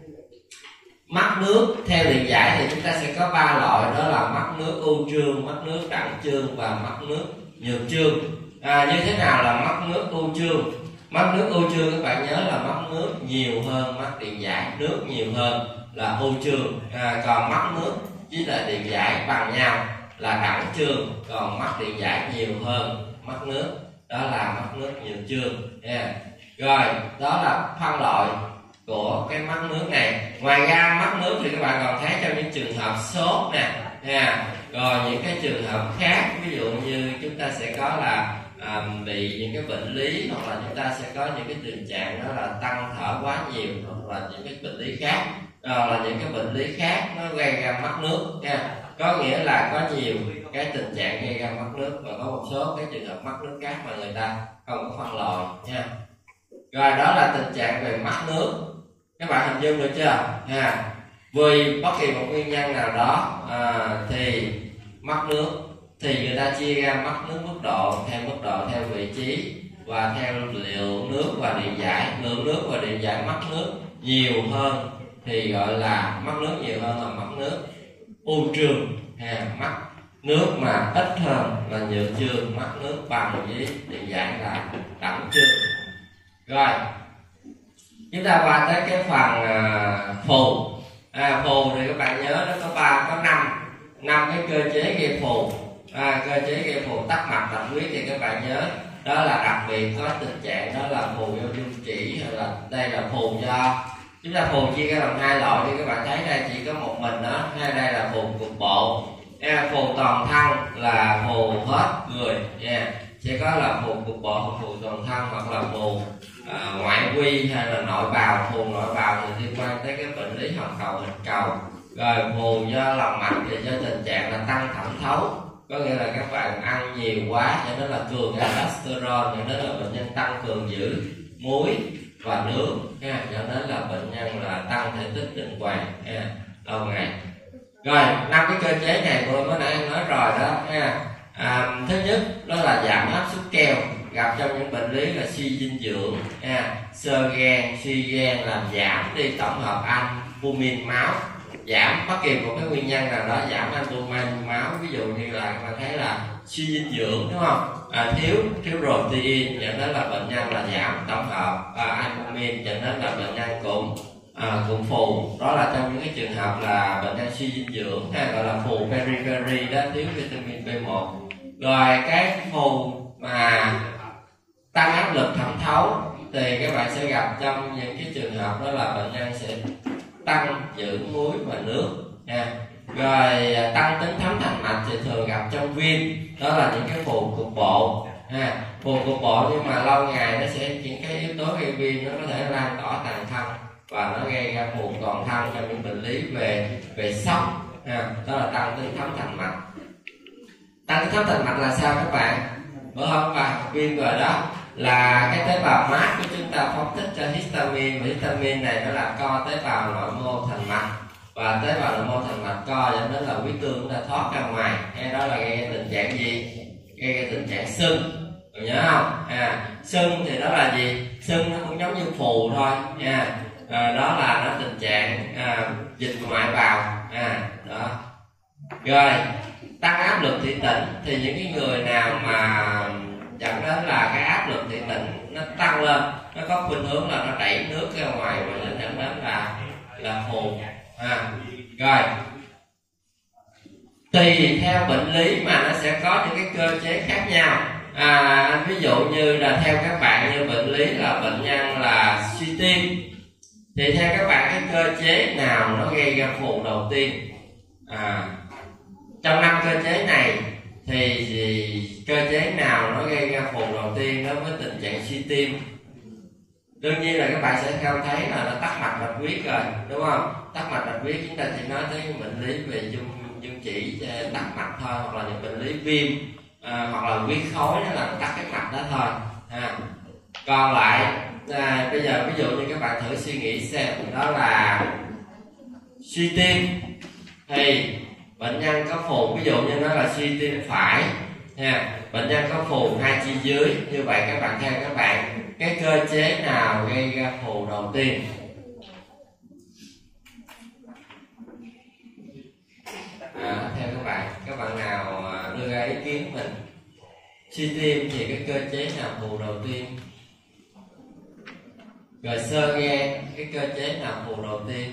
Mất nước theo điện giải thì chúng ta sẽ có 3 loại, đó là mất nước ưu chương, mất nước đẳng chương và mất nước nhược chương. Như thế nào là mất nước ưu chương? Mất nước ưu chương các bạn nhớ là mất nước nhiều hơn mất điện giải, nước nhiều hơn là ưu chương, còn mất nước với lại điện giải bằng nhau là đẳng chương, còn mất điện giải nhiều hơn mất nước đó là mất nước nhược chương. Rồi đó là phân loại của cái mất nước này. Ngoài ra mất nước thì các bạn còn thấy trong những trường hợp sốt nè, rồi những cái trường hợp khác, ví dụ như chúng ta sẽ có là bị những cái bệnh lý, hoặc là chúng ta sẽ có những cái tình trạng đó là tăng thở quá nhiều, hoặc là những cái bệnh lý khác, là những cái bệnh lý khác nó gây ra mất nước có nghĩa là có nhiều cái tình trạng gây ra mất nước, và có một số cái trường hợp mất nước khác mà người ta không có phân loại Rồi đó là tình trạng về mất nước. Các bạn hình dung được chưa? Vì bất kỳ một nguyên nhân nào đó thì mất nước thì người ta chia ra mất nước mức độ theo vị trí và theo lượng nước và điện giải. Lượng nước và điện giải mất nước nhiều hơn thì gọi là mất nước nhiều hơn là mất nước ưu chương, mất nước mà ít hơn là nhược chương, mất nước bằng với điện giải là đẳng chương. Rồi chúng ta qua tới cái phần phù. Phù thì các bạn nhớ nó có 5 cái cơ chế gây phù. Cơ chế gây phù tắc mạch bạch huyết thì các bạn nhớ đó là đặc biệt có tình trạng đó là phù do dung chỉ, hay là đây là phù do chúng ta phù chia ra làm 2 loại. Thì các bạn thấy đây chỉ có một mình đó, đây là phù cục bộ. Phù toàn thân là phù hết người sẽ có là phù cục bộ, phù toàn thân, hoặc là phù ngoại quy hay là nội bào. Phù nội bào thì liên quan tới cái bệnh lý hồng cầu, hạch cầu. Rồi phù do lòng mạch thì do tình trạng là tăng thẩm thấu, có nghĩa là các bạn ăn nhiều quá cho nên là cường cholesterol, cho nên là bệnh nhân tăng cường giữ muối và nước cho nên là bệnh nhân là tăng thể tích tinh hoàn lâu ngày. Rồi 5 cái cơ chế này vừa mới nãy nói rồi đó thứ nhất đó là giảm áp suất keo, gặp trong những bệnh lý là suy dinh dưỡng, xơ gan, suy gan, làm giảm đi tổng hợp albumin máu, giảm bất kỳ một cái nguyên nhân nào đó giảm albumin máu. Ví dụ như là các bạn thấy là suy dinh dưỡng, đúng không? Thiếu protein dẫn đến là bệnh nhân là giảm tổng hợp albumin, dẫn đến là bệnh nhân cũng phù. Đó là trong những cái trường hợp là bệnh nhân suy dinh dưỡng, gọi là phù periphery đó, thiếu vitamin B1. Rồi cái phù mà tăng áp lực thẩm thấu thì các bạn sẽ gặp trong những cái trường hợp đó là bệnh nhân sẽ tăng giữ muối và nước Rồi tăng tính thấm thành mạch thì thường gặp trong viêm, đó là những cái phù cục bộ phù cục bộ, nhưng mà lâu ngày nó sẽ những cái yếu tố gây viêm nó có thể lan tỏa toàn thân và nó gây ra phù toàn thân trong những bệnh lý về sốc đó là tăng tính thấm thành mạch. Tăng cái thấp thành mạch là sao các bạn? Bữa hôm bà học viên rồi đó, là cái tế bào mát của chúng ta phóng thích ra histamine, và histamine này nó làm co tế bào nội mô thành mạch, và tế bào nội mô thành mạch co dẫn đến là huyết tương nó thoát ra ngoài, hay đó là gây tình trạng gì? Gây tình trạng sưng, được nhớ không? Sưng thì đó là gì? Sưng nó cũng giống như phù thôi nha. Đó là nó tình trạng dịch ngoại bào đó. Rồi tăng áp lực thị tịnh thì những cái người nào mà dẫn đến là cái áp lực thị tịnh nó tăng lên, nó có khuynh hướng là nó đẩy nước ra ngoài và nó dẫn đến là phù. Rồi tùy theo bệnh lý mà nó sẽ có những cái cơ chế khác nhau. Ví dụ như là theo các bạn như bệnh lý là bệnh nhân là suy tim, thì theo các bạn cái cơ chế nào nó gây ra phù đầu tiên? Trong 5 cơ chế này thì cơ chế nào nó gây ra phù đầu tiên đối với tình trạng suy tim? Đương nhiên là các bạn sẽ theo thấy là nó tắc mạch bạch huyết rồi, đúng không? Tắc mạch bạch huyết chúng ta chỉ nói tới những bệnh lý về dung chỉ tắc mạch thôi, hoặc là những bệnh lý viêm hoặc là huyết khối, đó là tắc cái mạch đó thôi. Còn lại bây giờ ví dụ như các bạn thử suy nghĩ xem, đó là suy tim thì bệnh nhân có phù, ví dụ như nó là suy tim phải nha, bệnh nhân có phù hai chi dưới, như vậy các bạn theo các bạn cái cơ chế nào gây ra phù đầu tiên? Theo các bạn nào đưa ra ý kiến mình, suy tim thì cái cơ chế nào phù đầu tiên? Rồi xơ gan, cái cơ chế nào phù đầu tiên?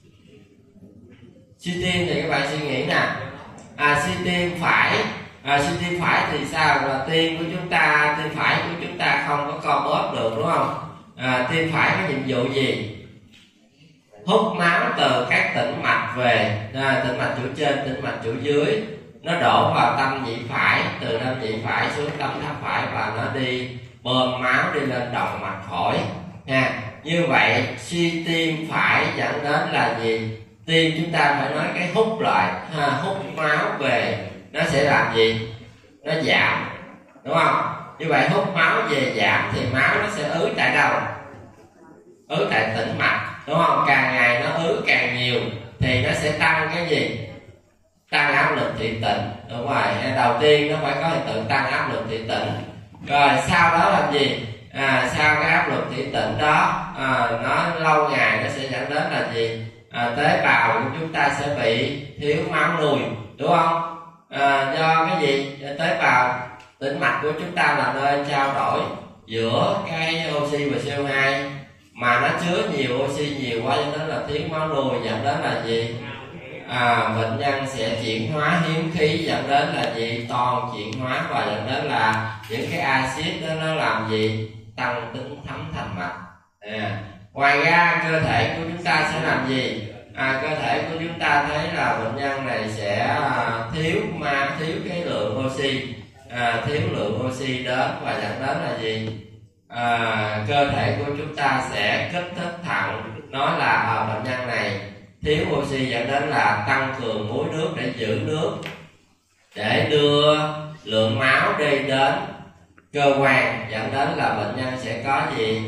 Suy tim thì các bạn suy nghĩ nè, suy tim phải thì sao? Là tim của chúng ta, tim phải của chúng ta không có co bóp được, đúng không? Tim phải có nhiệm vụ gì? Hút máu từ các tĩnh mạch về, tĩnh mạch chủ trên, tĩnh mạch chủ dưới, nó đổ vào tâm nhĩ phải, từ tâm nhĩ phải xuống tâm thắt phải, và nó đi bơm máu đi lên động mạch phổi nha. Như vậy suy tim phải dẫn đến là gì? Tim chúng ta phải nói cái hút lại, hút máu về, nó sẽ làm gì? Nó giảm, đúng không? Như vậy hút máu về giảm thì máu nó sẽ ứ tại đâu? Ứ tại tĩnh mạch, đúng không? Càng ngày nó ứ càng nhiều thì nó sẽ tăng cái gì? Tăng áp lực thị tịnh, đúng rồi. Đầu tiên nó phải có hiện tượng tăng áp lực thị tịnh, rồi sau đó làm gì? Sau cái áp lực thị tịnh đó nó lâu ngày nó sẽ dẫn đến là gì? Tế bào của chúng ta sẽ bị thiếu máu nuôi, đúng không? Do cái gì? Tế bào tĩnh mạch của chúng ta là nơi trao đổi giữa cái oxy và CO2, mà nó chứa nhiều oxy nhiều quá cho nên là thiếu máu nuôi, dẫn đến là gì? Bệnh nhân sẽ chuyển hóa hiếm khí, dẫn đến là gì? Toàn chuyển hóa, và dẫn đến là những cái axit đó nó làm gì? Tăng tính thấm thành mạch. Ngoài ra cơ thể của chúng ta sẽ làm gì? Cơ thể của chúng ta thấy là bệnh nhân này sẽ thiếu cái lượng oxy, thiếu lượng oxy đến, và dẫn đến là gì? Cơ thể của chúng ta sẽ kích thích thận, nói là bệnh nhân này thiếu oxy, dẫn đến là tăng cường muối nước để giữ nước, để đưa lượng máu đi đến cơ quan, dẫn đến là bệnh nhân sẽ có gì?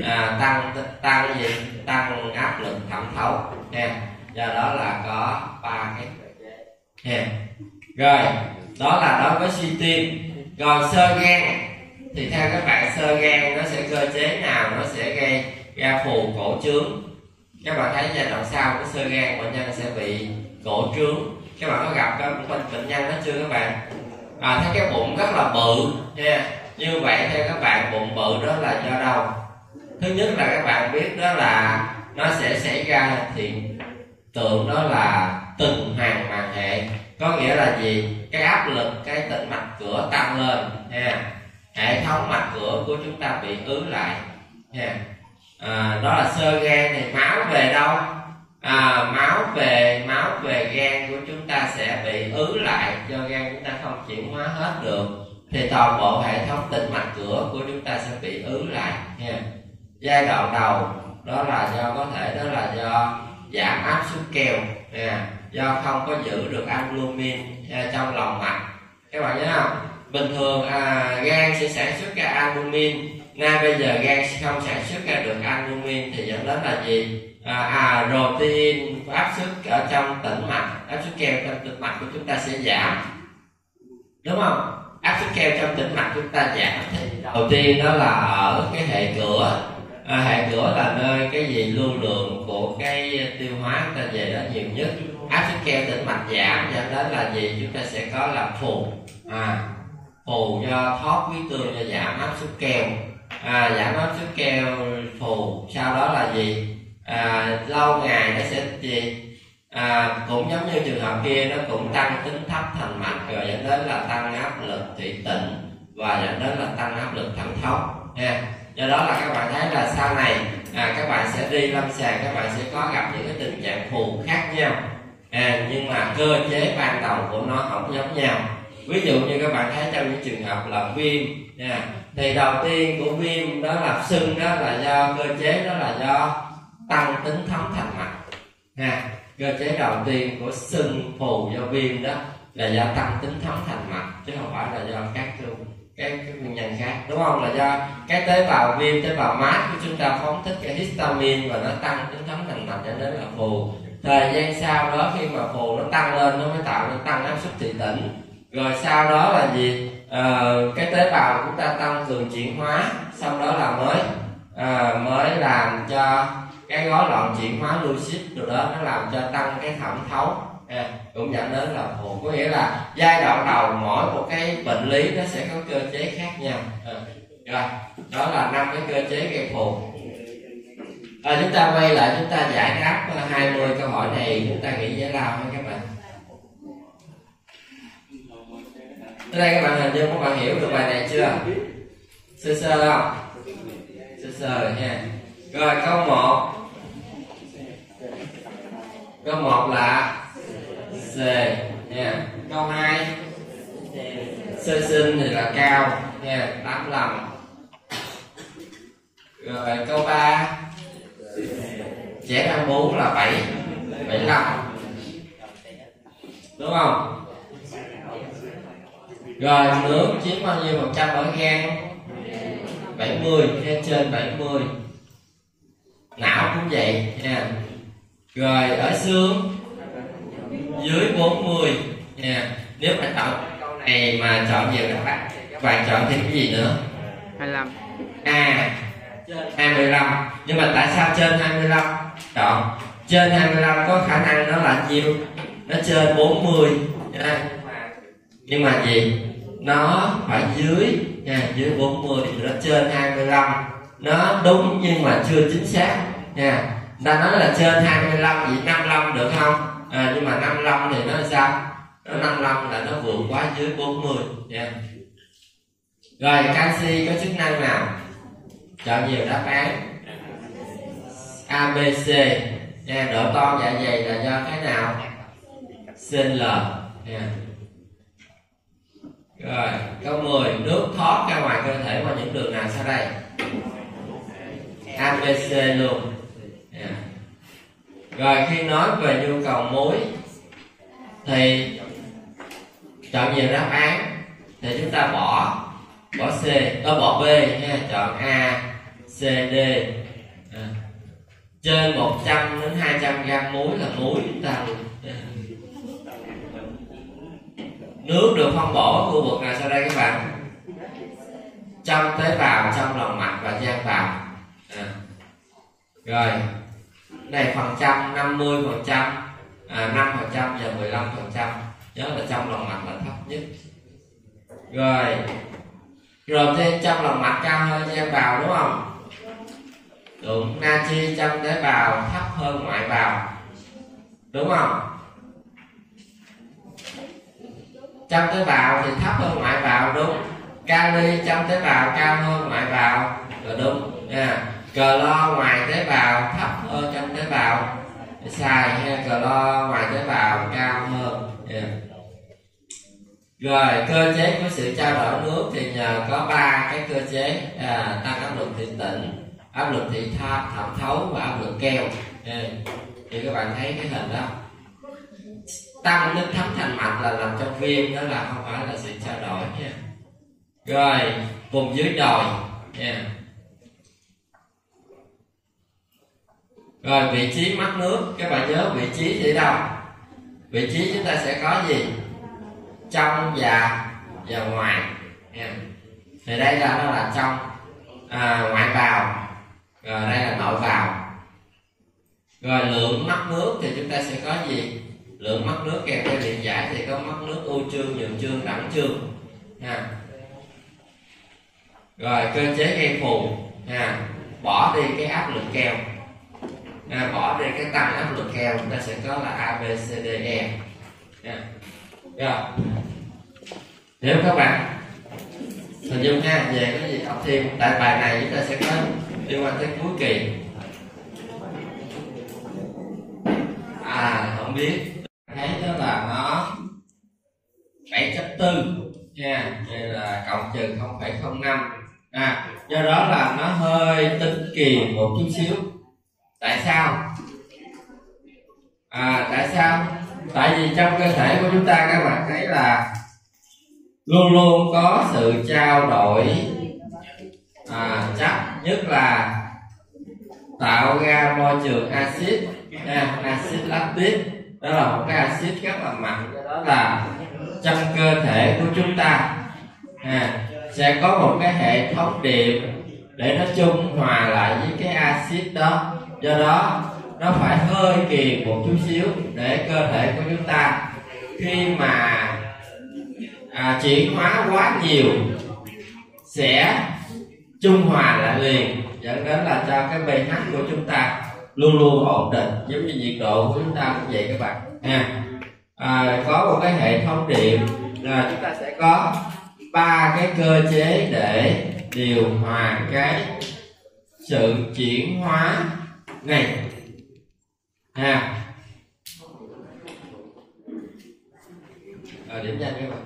Tăng áp lực thẩm thấu nha. Do đó là có 3 cái nha. Rồi đó là đối với suy tim. Còn xơ gan thì theo các bạn, xơ gan nó sẽ cơ chế nào nó sẽ gây ra phù cổ trướng? Các bạn thấy giai đoạn sau của xơ gan bệnh nhân sẽ bị cổ trướng. Các bạn có gặp cái bệnh nhân đó chưa các bạn? Thấy cái bụng rất là bự nha. Như vậy theo các bạn, bụng bự đó là do đâu? Thứ nhất là các bạn biết đó là nó sẽ xảy ra hiện tượng đó là tuần hoàn màng hệ. Có nghĩa là gì? Cái áp lực cái tĩnh mạch cửa tăng lên nha. Hệ thống mạch cửa của chúng ta bị ứ lại nha. Đó là xơ gan. Thì máu về đâu? Máu về gan của chúng ta sẽ bị ứ lại, do gan chúng ta không chuyển hóa hết được, thì toàn bộ hệ thống tĩnh mạch cửa của chúng ta sẽ bị ứ lại nha. Giai đoạn đầu đó là do có thể đó là do giảm áp suất keo, do không có giữ được albumin trong lòng mạch, Các bạn nhớ không? Bình thường gan sẽ sản xuất ra albumin, nay bây giờ gan không sản xuất ra được albumin thì dẫn đến là gì? Protein áp suất ở trong tĩnh mạch, áp suất keo trong tĩnh mạch của chúng ta sẽ giảm, đúng không? Áp suất keo trong tĩnh mạch chúng ta giảm thì đầu tiên đó là ở cái hệ cửa. Hệ cửa là nơi cái gì lưu lượng của cái tiêu hóa chúng ta về đó nhiều nhất. Áp suất keo tĩnh mạch giảm dẫn đến là gì? Chúng ta sẽ có là phù, phù do thoát huyết tương, do giảm áp suất keo, giảm áp suất keo phù. Sau đó là gì? Lâu ngày nó sẽ gì? Cũng giống như trường hợp kia, nó cũng tăng tính thấp thành mạch, rồi dẫn đến là tăng áp lực thủy tĩnh và dẫn đến là tăng áp lực thẩm thấu nha. Do đó là các bạn thấy là sau này các bạn sẽ đi lâm sàng, các bạn sẽ có gặp những cái tình trạng phù khác nhau, nhưng mà cơ chế ban đầu của nó không giống nhau. Ví dụ như các bạn thấy trong những trường hợp là viêm nha, thì đầu tiên của viêm đó là sưng, đó là do cơ chế đó là do tăng tính thấm thành mạch ha. Cơ chế đầu tiên của sưng phù do viêm đó là do tăng tính thấm thành mạch, chứ không phải là do các nguyên nhân khác, đúng không? Là do cái tế bào viêm, tế bào mát của chúng ta phóng thích cái histamine và nó tăng tính thấm thành mạch dẫn đến là phù. Thời gian sau đó khi mà phù nó tăng lên, nó mới tạo nên tăng áp suất thủy tĩnh. Rồi sau đó là gì? Cái tế bào của chúng ta tăng cường chuyển hóa, xong đó là mới làm cho cái rối loạn chuyển hóa Lewis rồi đó, nó làm cho tăng cái thẩm thấu, cũng dẫn đến là phù. Có nghĩa là giai đoạn đầu mỗi một cái bệnh lý nó sẽ có cơ chế khác nhau. Rồi đó là 5 cái cơ chế gây phù. Chúng ta quay lại, chúng ta giải đáp 20 câu hỏi này, chúng ta nghĩ giải lao ha các bạn. Tới đây các bạn hình như các bạn hiểu được bài này chưa? Sơ sơ không? Sơ sơ nha. Rồi câu 1. Câu 1 là C nha. Câu 2 sơ sinh thì là cao nha, 85. Rồi câu 3 trẻ ăn 4 là 75. Đúng không? Rồi nước chiếm bao nhiêu phần trăm ở gan? 70 hay trên 70. Não cũng vậy nha. Rồi ở xương dưới 40 nha. Nếu mà chọn câu này mà chọn nhiều các bạn chọn thêm cái gì nữa? 25. Trên 25. Nhưng mà tại sao trên 25? Chọn trên 25 có khả năng nó là nhiêu? Nó trên 40 nha. Nhưng mà gì? Nó phải dưới nha, dưới 40 thì nó trên 25. Nó đúng nhưng mà chưa chính xác nha. Ta nói là trên 25 vậy 55 được không? Nhưng mà 55 thì nó là sao? Nó 55 là nó vượt quá dưới 40 nha. Rồi canxi có chức năng nào? Chọn nhiều đáp án A, B, C nha. Độ to dạ dày là do cái nào? CL nha. Rồi câu 10, nước thoát ra ngoài cơ thể qua những đường nào sau đây? A, B, C luôn. Rồi khi nói về nhu cầu muối thì chọn nhiều đáp án, thì chúng ta bỏ C, bỏ B nha, chọn A, C, D. Trên 100 đến 200 gram muối là muối chúng ta. Nước được phân bổ ở khu vực nào sau đây các bạn? Trong tế bào, trong lòng mạch và gian bào. Rồi này phần trăm 50%, 5% và 15%. Nhớ là trong lòng mạch là thấp nhất. Rồi trên trong lòng mạch cao hơn gian bào đúng không? Đúng. Natri trong tế bào thấp hơn ngoại bào đúng không? Trong tế bào thì thấp hơn ngoại bào đúng. Kali trong tế bào cao hơn ngoại bào là đúng nha. Clo ngoài tế bào thấp hơn trong tế bào sai ha. Clo ngoài tế bào cao hơn yeah. Rồi cơ chế của sự trao đổi nước thì nhờ có 3 cái cơ chế tăng áp lực thủy tĩnh, áp lực thủy thẩm thấu và áp lực keo yeah. Thì các bạn thấy cái hình đó tăng nước thấm thành mạch là làm cho viêm, đó là không phải là sự trao đổi nha. Rồi vùng dưới đồi nha. Rồi vị trí mắc nước, các bạn nhớ vị trí thì đâu? Vị trí chúng ta sẽ có gì? Trong và ngoài nha. Thì đây là nó là trong, ngoại bào, rồi đây là nội bào. Rồi lượng mắc nước thì chúng ta sẽ có gì? Lượng mắc nước kèm theo điện giải thì có mắc nước u chương, nhược chương, đẳng chương ha. Rồi cơ chế gây phù ha, bỏ đi cái áp lực keo, bỏ đi cái tăng áp lực keo, chúng ta sẽ có là A, B, C, D, E ha. Rồi nếu các bạn hình dung ha, về cái gì học thêm tại bài này chúng ta sẽ có liên quan tới cuối kỳ. Không biết thấy đó là nó 7.4 nha, đây là cộng trừ 0,05. Do đó là nó hơi tinh kỳ một chút xíu. Tại sao? Tại sao? Tại vì trong cơ thể của chúng ta các bạn thấy là luôn luôn có sự trao đổi chất, nhất là tạo ra môi trường axit, axit lactic. Đó là một cái axit rất là mạnh. Đó là trong cơ thể của chúng ta sẽ có một cái hệ thống điện để nó trung hòa lại với cái axit đó. Do đó nó phải hơi kiềm một chút xíu để cơ thể của chúng ta khi mà chuyển hóa quá nhiều sẽ trung hòa lại liền, dẫn đến là cho cái pH của chúng ta luôn luôn ổn định, giống như nhiệt độ của chúng ta cũng vậy các bạn nha. Có một cái hệ thống điện là chúng ta sẽ có 3 cái cơ chế để điều hòa cái sự chuyển hóa này điểm danh các bạn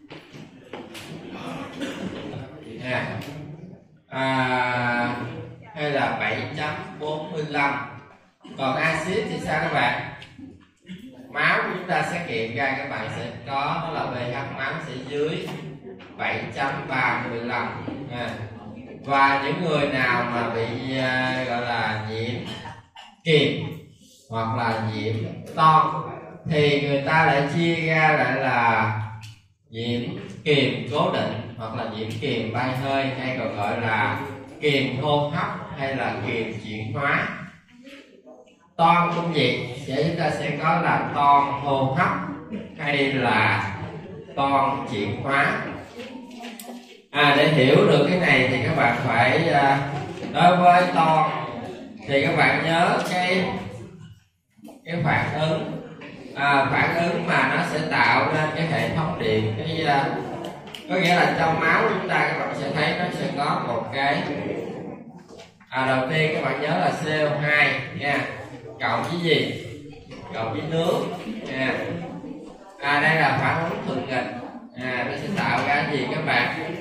hay là 7.45. Còn axit thì sao các bạn? Máu của chúng ta xét nghiệm ra các bạn sẽ có, đó là pH máu sẽ dưới 7.35. Và những người nào mà bị gọi là nhiễm kiềm hoặc là nhiễm toan thì người ta lại chia ra lại là nhiễm kiềm cố định hoặc là nhiễm kiềm bay hơi, hay còn gọi là kiềm hô hấp hay là kiềm chuyển hóa. Toan cũng vậy, chúng ta sẽ có là toan hô hấp hay là toan chuyển hóa. Để hiểu được cái này thì các bạn phải đối với toan thì các bạn nhớ cái phản ứng mà nó sẽ tạo ra cái hệ thống điện, có nghĩa là trong máu của chúng ta các bạn sẽ thấy nó sẽ có một cái đầu tiên các bạn nhớ là CO2 nha, cộng với gì? Cộng với nước nha. Đây là phản ứng thường nghịch, nó sẽ tạo ra gì các bạn?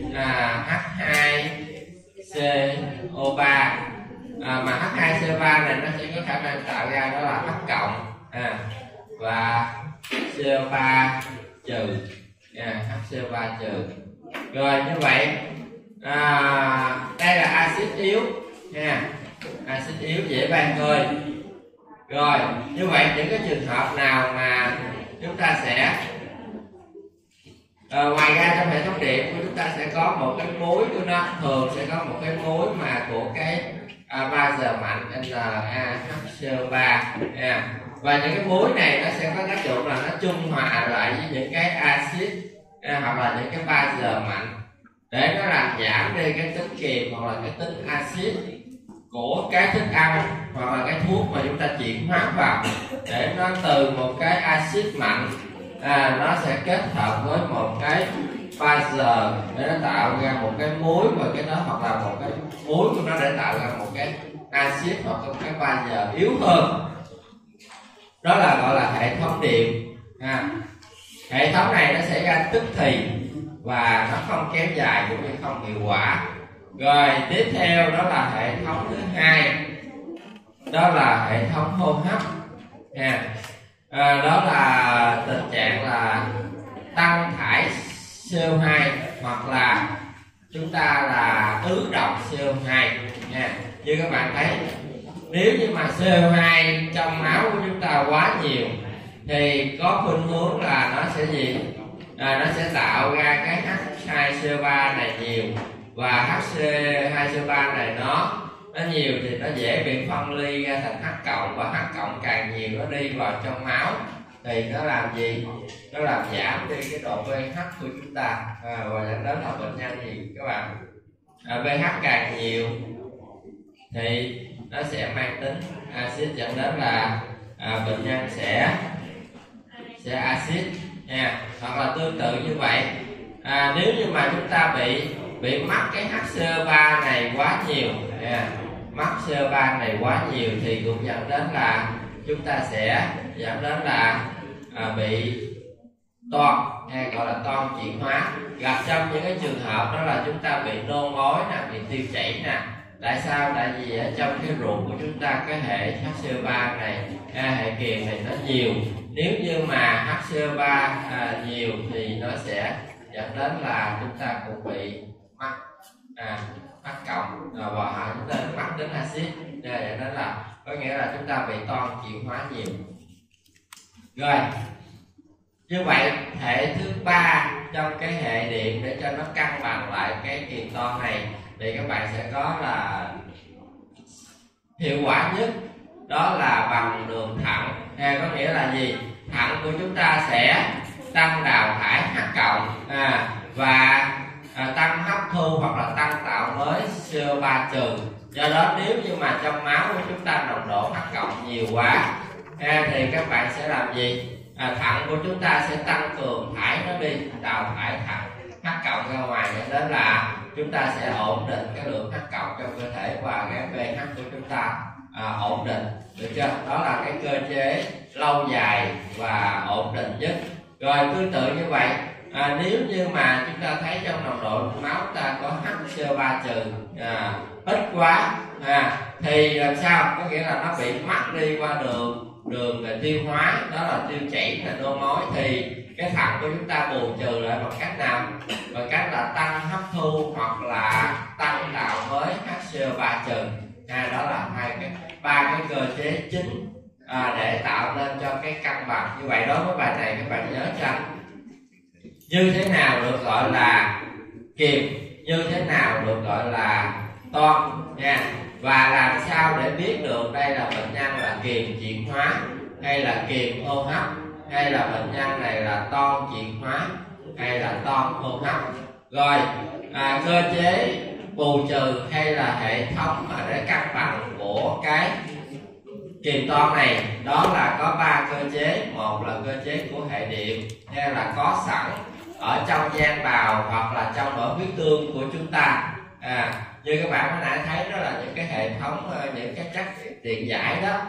H2CO3, mà H2CO3 này nó sẽ có khả năng tạo ra đó là H cộng và CO3 trừ, HCO3 trừ. Rồi như vậy đây là axit yếu nha, axit yếu dễ bay hơi. Rồi như vậy những cái trường hợp nào mà chúng ta sẽ ngoài ra trong hệ thống điện của chúng ta sẽ có một cái mối của nó, thường sẽ có một cái mối mà của cái bazơ mạnh NaHCO3 nha. Và những cái mối này nó sẽ có tác dụng là nó trung hòa lại với những cái axit hoặc là những cái bazơ mạnh để nó làm giảm đi cái tính kiềm hoặc là cái tính axit của cái thức ăn hoặc là cái thuốc mà chúng ta chuyển hóa vào, để nó từ một cái axit mạnh nó sẽ kết hợp với một cái bazơ để nó tạo ra một cái mối, và cái đó hoặc là một cái mối của nó để tạo ra một cái axit hoặc là một cái bazơ yếu hơn. Đó là gọi là hệ thống điện. Hệ thống này nó xảy ra tức thì và nó không kéo dài cũng như không hiệu quả. Rồi tiếp theo đó là hệ thống thứ hai, đó là hệ thống hô hấp. đó là tình trạng là tăng thải CO2 hoặc là chúng ta là ứ độc CO2 nha. Như các bạn thấy, nếu như mà CO2 trong máu của chúng ta quá nhiều thì có khuynh hướng là nó sẽ gì? Nó sẽ tạo ra cái H2CO3 này nhiều, và H2CO3 này nó nhiều thì nó dễ bị phân ly ra thành H cộng, và H cộng càng nhiều nó đi vào trong máu thì nó làm gì? Nó làm giảm đi cái độ pH của chúng ta, và dẫn đến là bệnh nhân gì các bạn? pH càng nhiều thì nó sẽ mang tính axit, dẫn đến là bệnh nhân sẽ axit nha. Hoặc là tương tự như vậy, nếu như mà chúng ta bị mắc cái HCO3 này quá nhiều, mắc CO3 này quá nhiều thì cũng dẫn đến là chúng ta sẽ dẫn đến là bị toan, gọi là toan chuyển hóa. Gặp trong những cái trường hợp đó là chúng ta bị nôn ói nè, bị tiêu chảy nè. Tại sao? Tại vì ở trong cái ruột của chúng ta cái hệ HCO3 này, hệ kiềm này nó nhiều. Nếu như mà HCO3 nhiều thì nó sẽ dẫn đến là chúng ta cũng bị mắc H cộng, và chúng ta mắc đến axit, dẫn đến là có nghĩa là chúng ta bị toan chuyển hóa nhiều. Rồi, như vậy hệ thứ ba trong cái hệ điện để cho nó cân bằng lại cái kiềm toan này thì các bạn sẽ có là hiệu quả nhất, đó là bằng đường thận. Có nghĩa là gì? Thận của chúng ta sẽ tăng đào thải H cộng và tăng hấp thu hoặc là tăng tạo mới CO3 trừ. Do đó nếu như mà trong máu của chúng ta nồng độ H cộng nhiều quá thì các bạn sẽ làm gì? Thận của chúng ta sẽ tăng cường thải nó đi, đào thải H cộng ra ngoài, dẫn đến là chúng ta sẽ ổn định cái lượng H cộng trong cơ thể và cái pH của chúng ta ổn định, được chưa? Đó là cái cơ chế lâu dài và ổn định nhất. Rồi tương tự như vậy, nếu như mà chúng ta thấy trong nồng độ máu ta có HCO3 trừ ít quá thì làm sao? Có nghĩa là nó bị mắc đi qua đường tiêu hóa, đó là tiêu chảy, là nôn ói, thì cái thận của chúng ta bù trừ lại bằng cách nào? Bằng cách là tăng hấp thu hoặc là tăng tạo mới HCO3 trừ. Đó là ba cái cơ chế chính để tạo nên cho cái cân bằng. Như vậy đối với bài này các bạn nhớ cho anh, như thế nào được gọi là kiềm, như thế nào được gọi là toan nha, và làm sao để biết được đây là bệnh nhân là kiềm chuyển hóa hay là kiềm hô hấp, hay là bệnh nhân này là toan chuyển hóa hay là toan hô hấp. Rồi cơ chế bù trừ hay là hệ thống để cân bằng của cái kiềm toan này, đó là có ba cơ chế. Một là cơ chế của hệ điện, hay là có sẵn ở trong gian bào hoặc là trong mỡ huyết tương của chúng ta. Như các bạn hồi nãy thấy đó là những cái hệ thống, những cái chất điện giải đó,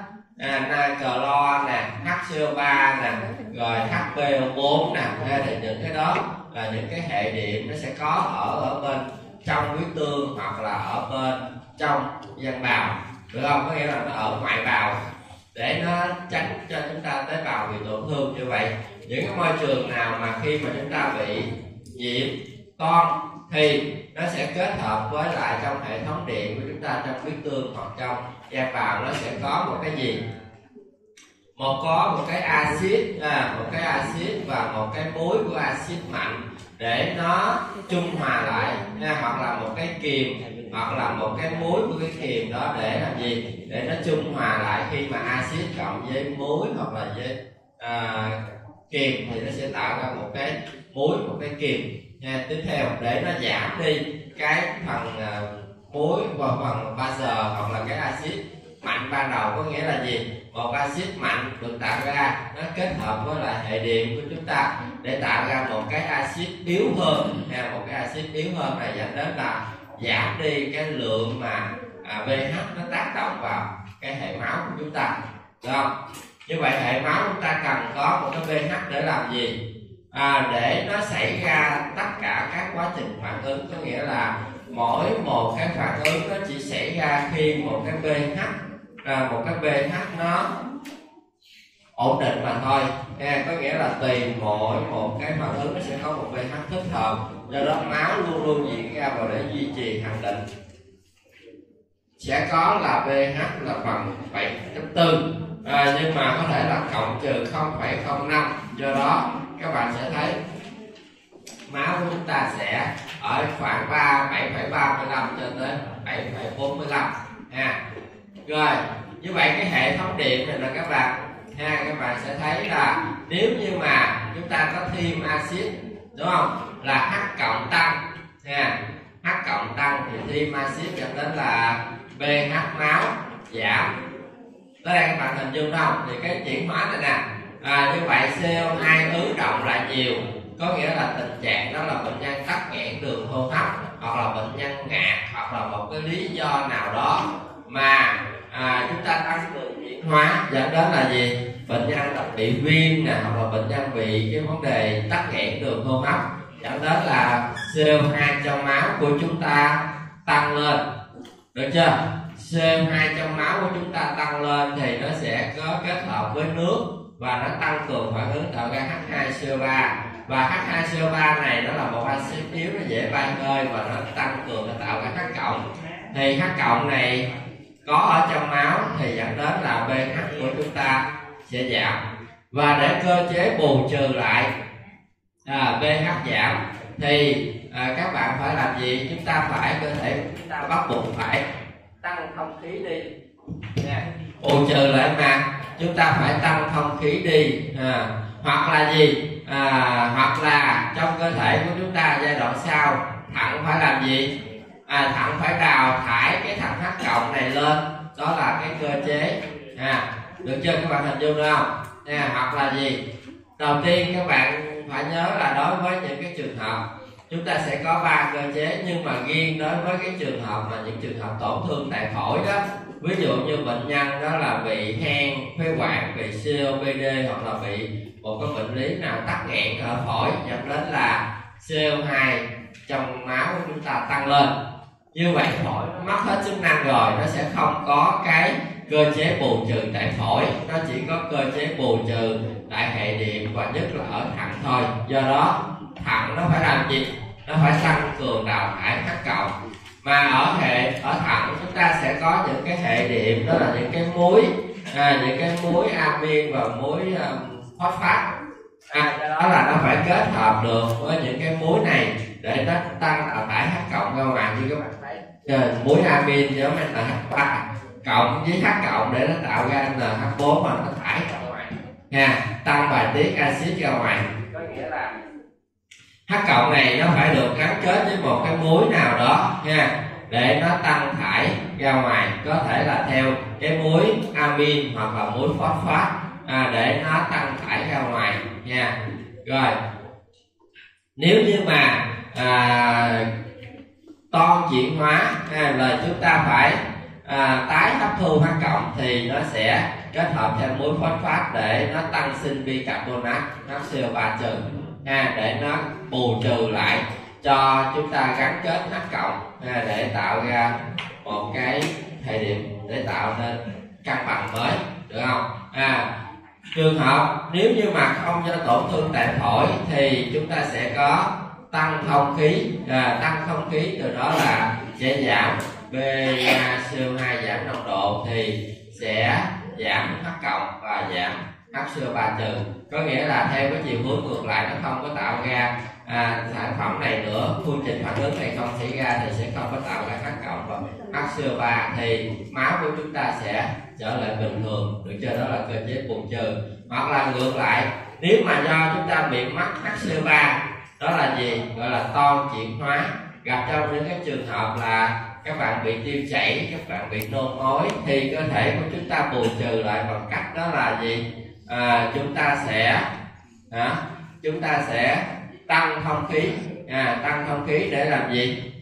natro nè, HCO3 nè, rồi HPO4 nè, thì những cái đó là những cái hệ điện nó sẽ có ở bên trong huyết tương hoặc là ở bên trong gian bào, được không? Có nghĩa là nó ở ngoại bào để nó tránh cho chúng ta tế bào bị tổn thương. Như vậy những cái môi trường nào mà khi mà chúng ta bị nhiễm toan thì nó sẽ kết hợp với lại trong hệ thống điện của chúng ta, trong huyết tương hoặc trong gian bào, nó sẽ có một cái gì? Có một cái axit, và một cái muối của axit mạnh để nó trung hòa lại, hoặc là một cái kiềm hoặc là một cái muối của cái kiềm đó để làm gì? Để nó trung hòa lại khi mà axit cộng với muối hoặc là với kiềm thì nó sẽ tạo ra một cái muối, một cái kiềm. Tiếp theo để nó giảm đi cái phần muối và phần bazơ hoặc là cái axit mạnh ban đầu. Có nghĩa là gì? Một axit mạnh được tạo ra, nó kết hợp với lại hệ điện của chúng ta để tạo ra một cái axit yếu hơn. Một cái axit yếu hơn này dẫn đến là giảm đi cái lượng mà pH nó tác động vào cái hệ máu của chúng ta, được không? Như vậy hệ máu chúng ta cần có một cái pH để làm gì? Để nó xảy ra tất cả các quá trình phản ứng. Có nghĩa là mỗi một cái phản ứng nó chỉ xảy ra khi một cái pH nó ổn định mà thôi ha. Có nghĩa là tùy mỗi một cái phản ứng nó sẽ có một pH thích hợp, do đó máu luôn luôn diễn ra và để duy trì hạn định sẽ có là pH là bằng 7.4, nhưng mà có thể là cộng trừ 0,05, do đó các bạn sẽ thấy máu của chúng ta sẽ ở khoảng 7,35 cho tới 7,45 ha. Rồi như vậy cái hệ thống điện này là các bạn sẽ thấy là nếu như mà chúng ta có thêm axit, đúng không, là H cộng tăng ha, H cộng tăng thì thêm axit dẫn đến là pH máu giảm. Tới đây các bạn hình dung không? Thì cái chuyển hóa này nè, như vậy CO2 ứ động lại nhiều, có nghĩa là tình trạng đó là bệnh nhân tắc nghẽn đường hô hấp, hoặc là bệnh nhân ngạt, hoặc là một cái lý do nào đó mà chúng ta tăng cường chuyển hóa dẫn đến là gì? Bệnh nhân bị viêm nè, hoặc là bệnh nhân bị cái vấn đề tắc nghẽn đường hô hấp, dẫn đến là CO2 trong máu của chúng ta tăng lên, được chưa? CO2 trong máu của chúng ta tăng lên thì nó sẽ có kết hợp với nước và nó tăng cường phản ứng tạo ra H2CO3, và H2CO3 này nó là một axit yếu, nó dễ bay hơi và nó tăng cường nó tạo ra H cộng. Thì H cộng này có ở trong máu thì dẫn đến là pH của chúng ta sẽ giảm, và để cơ chế bù trừ lại pH giảm thì các bạn phải làm gì? Chúng ta phải, cơ thể chúng ta bắt buộc phải tăng không khí đi nha. Bù trừ lại mà chúng ta phải tăng không khí đi, hoặc là gì? Hoặc là trong cơ thể của chúng ta giai đoạn sau thận phải làm gì? Thận phải đào thải cái thằng H cộng này lên, đó là cái cơ chế được chưa các bạn hình dung được không? Hoặc là gì? Đầu tiên các bạn phải nhớ là đối với những cái trường hợp chúng ta sẽ có 3 cơ chế, nhưng mà riêng đối với cái trường hợp mà những trường hợp tổn thương tại phổi đó, ví dụ như bệnh nhân đó là bị hen phế quản, bị COPD, hoặc là bị một cái bệnh lý nào tắc nghẽn ở phổi dẫn đến là CO2 trong máu của chúng ta tăng lên, như vậy phổi nó mất hết chức năng rồi, nó sẽ không có cái cơ chế bù trừ tại phổi, nó chỉ có cơ chế bù trừ tại hệ điện và nhất là ở thận thôi. Do đó thận nó phải làm gì? Nó phải tăng cường đào thải H cộng. Mà ở thận chúng ta sẽ có những cái hệ điện, đó là những cái muối amin và muối phosphat. Đó là nó phải kết hợp được với những cái muối này để nó tăng đào thải H cộng ra ngoài, như các bạn thấy muối amin giống như là NH3 cộng với H cộng để nó tạo ra NH4 mà nó thải ra ngoài nha, tăng bài tiết axit ra ngoài. Có nghĩa là H cộng này nó phải được gắn kết với một cái muối nào đó nha, để nó tăng thải ra ngoài, có thể là theo cái muối amin hoặc là muối phosphat, để nó tăng thải ra ngoài nha. Rồi nếu như mà toan chuyển hóa là chúng ta phải tái hấp thu H cộng thì nó sẽ kết hợp thêm muối phosphat để nó tăng sinh bicarbonat HCO3 trừ để nó bù trừ lại cho chúng ta gắn kết H cộng để tạo ra một cái hệ điện để tạo nên cân bằng mới, được không? Trường hợp nếu như mà không do tổn thương tại phổi thì chúng ta sẽ có tăng không khí, từ đó là sẽ giảm PaCO2, giảm nồng độ thì sẽ giảm H cộng và giảm HCO3 trừ, có nghĩa là theo cái chiều hướng ngược lại, nó không có tạo ra sản phẩm này nữa, quy trình phản ứng này không xảy ra thì sẽ không có tạo ra H cộng và HCO3 thì máu của chúng ta sẽ trở lại bình thường, được chưa? Đó là cơ chế bù trừ. Hoặc là ngược lại, nếu mà do chúng ta bị mắc HCO3, đó là gì? Gọi là toan chuyển hóa, gặp trong những cái trường hợp là các bạn bị tiêu chảy, các bạn bị nôn ói thì cơ thể của chúng ta bù trừ lại bằng cách đó là gì? Chúng ta sẽ tăng không khí, tăng không khí để làm gì?